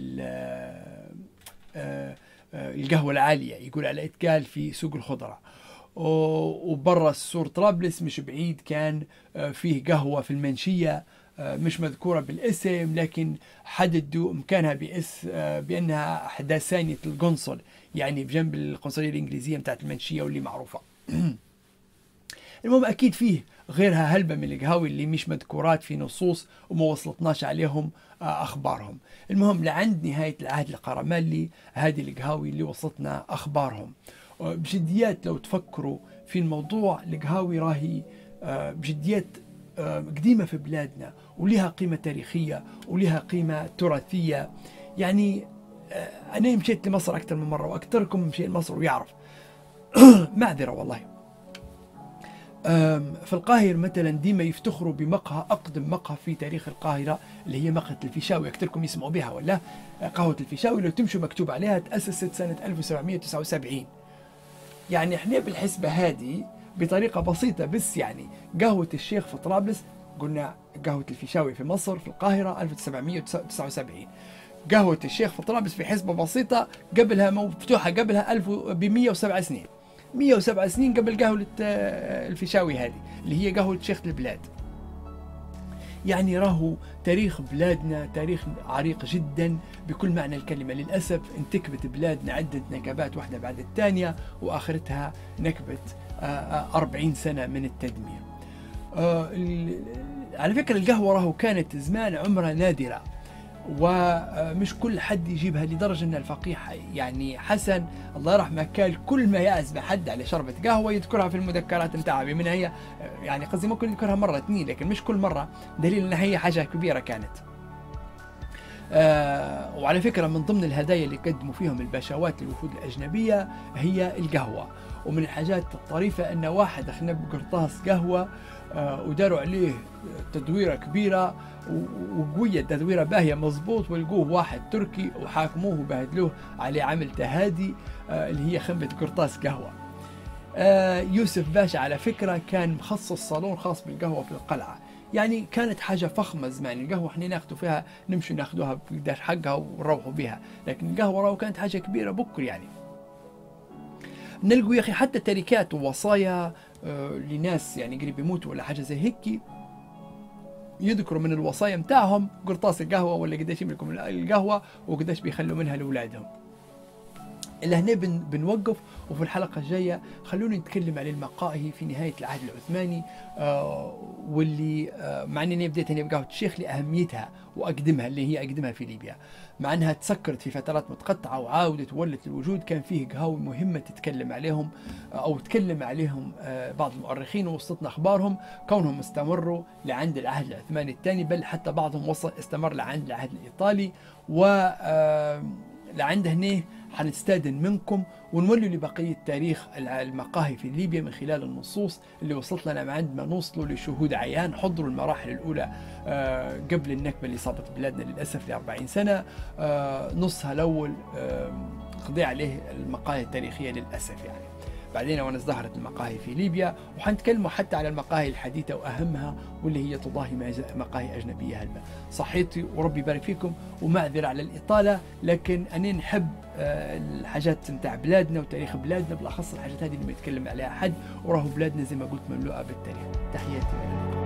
القهوة العالية، يقول على اتقال في سوق الخضرة. وبرا سور طرابلس مش بعيد كان فيه قهوة في المنشية مش مذكورة بالاسم، لكن حددوا مكانها بأنها حداثانية القنصل، يعني بجنب القنصلية الإنجليزية بتاعت المنشية واللي معروفة. المهم أكيد فيه غيرها هلبة من القهاوي اللي مش مذكورات في نصوص وما وصلتناش عليهم أخبارهم. المهم لعند نهاية العهد القرمانلي هذه القهاوي اللي وصلتنا أخبارهم. بجديات لو تفكروا في الموضوع، القهاوي راهي بجديات قديمة في بلادنا ولها قيمة تاريخية ولها قيمة تراثية. يعني أنا مشيت لمصر أكثر من مرة وأكثركم مشي لمصر ويعرف معذرة والله. في القاهرة مثلا ديما يفتخروا بمقهى أقدم مقهى في تاريخ القاهرة اللي هي مقهى الفيشاوي، أكثركم يسمعوا بها ولا؟ قهوة الفيشاوي لو تمشوا مكتوب عليها تأسست سنة 1779. يعني احنا بالحسبة هذه بطريقة بسيطة بس يعني قهوة الشيخ في طرابلس قلنا قهوة الفيشاوي في مصر في القاهرة 1779. قهوة الشيخ في طرابلس في حسبة بسيطة قبلها مفتوحة قبلها 1107 سنين، 107 سنين قبل قهوة الفيشاوي هذه اللي هي قهوة شيخ البلاد. يعني راهو تاريخ بلادنا تاريخ عريق جدا بكل معنى الكلمة. للأسف انتكبت بلادنا عدة نكبات واحدة بعد الثانية، وآخرتها نكبة 40 سنة من التدمير. على فكرة القهوة راهو كانت زمان عمرها نادرة، ومش كل حد يجيبها، لدرجة أن الفقيه يعني حسن الله يرحمه كان كل ما يعزم حد على شربة قهوة يذكرها في المذكرات نتاعها، بمن هي يعني قصدي ممكن يذكرها مرة اثنين لكن مش كل مرة، دليل أنها هي حاجة كبيرة كانت. وعلى فكرة من ضمن الهدايا اللي قدموا فيهم الباشوات للوفود الأجنبية هي القهوة. ومن الحاجات الطريفة أن واحد أخنا بقرطاس قهوة وداروا عليه تدويرة كبيرة وقوية، تدويرة باهية مضبوط، ولقوه واحد تركي وحاكموه وبهدلوه عليه عمل تهادي اللي هي خنبة قرطاس قهوة. يوسف باشا على فكرة كان مخصص صالون خاص بالقهوة في القلعة، يعني كانت حاجة فخمة زمان. القهوة احنا ناخذوا فيها نمشي ناخذوها بقداش حقها ونروحوا بها، لكن القهوة راهو كانت حاجة كبيرة بكر. يعني نلقوا يا أخي حتى تركات ووصايا لناس يعني قريب يموتوا ولا حاجة زي هيك، يذكروا من الوصايا متاعهم قرطاس القهوة ولا قداش يملكوا من القهوة وقداش بيخلوا منها لأولادهم. إلا هنا بنوقف، وفي الحلقة الجاية خلونا نتكلم عن المقاهي في نهاية العهد العثماني واللي مع أنني بديت هنا بقهوة الشيخ لأهميتها وأقدمها اللي هي أقدمها في ليبيا، مع أنها تسكرت في فترات متقطعة وعاودت وولت للوجود. كان فيه قهاوي مهمة تتكلم عليهم أو تكلم عليهم بعض المؤرخين ووصلتنا أخبارهم كونهم استمروا لعند العهد العثماني الثاني، بل حتى بعضهم استمر لعند العهد الإيطالي. و لعند هنا حنستأذن منكم ونولوا لبقية تاريخ المقاهي في ليبيا من خلال النصوص اللي وصلت لنا عند ما نوصلوا لشهود عيان حضروا المراحل الأولى قبل النكبة اللي صابت بلادنا للأسف ل40 سنة. نصها الأول قضي عليه المقاهي التاريخية للأسف يعني. بعدين وانا ازدهرت المقاهي في ليبيا، وحنتكلموا حتى على المقاهي الحديثة وأهمها واللي هي تضاهي مقاهي أجنبية هلبة. صحيتي وربي يبارك فيكم، ومعذرة على الإطالة، لكن أنا نحب الحاجات نتاع بلادنا وتاريخ بلادنا، بالأخص الحاجات هذه اللي ما يتكلم عليها حد، وراهو بلادنا زي ما قلت مملوءة بالتاريخ. تحياتي.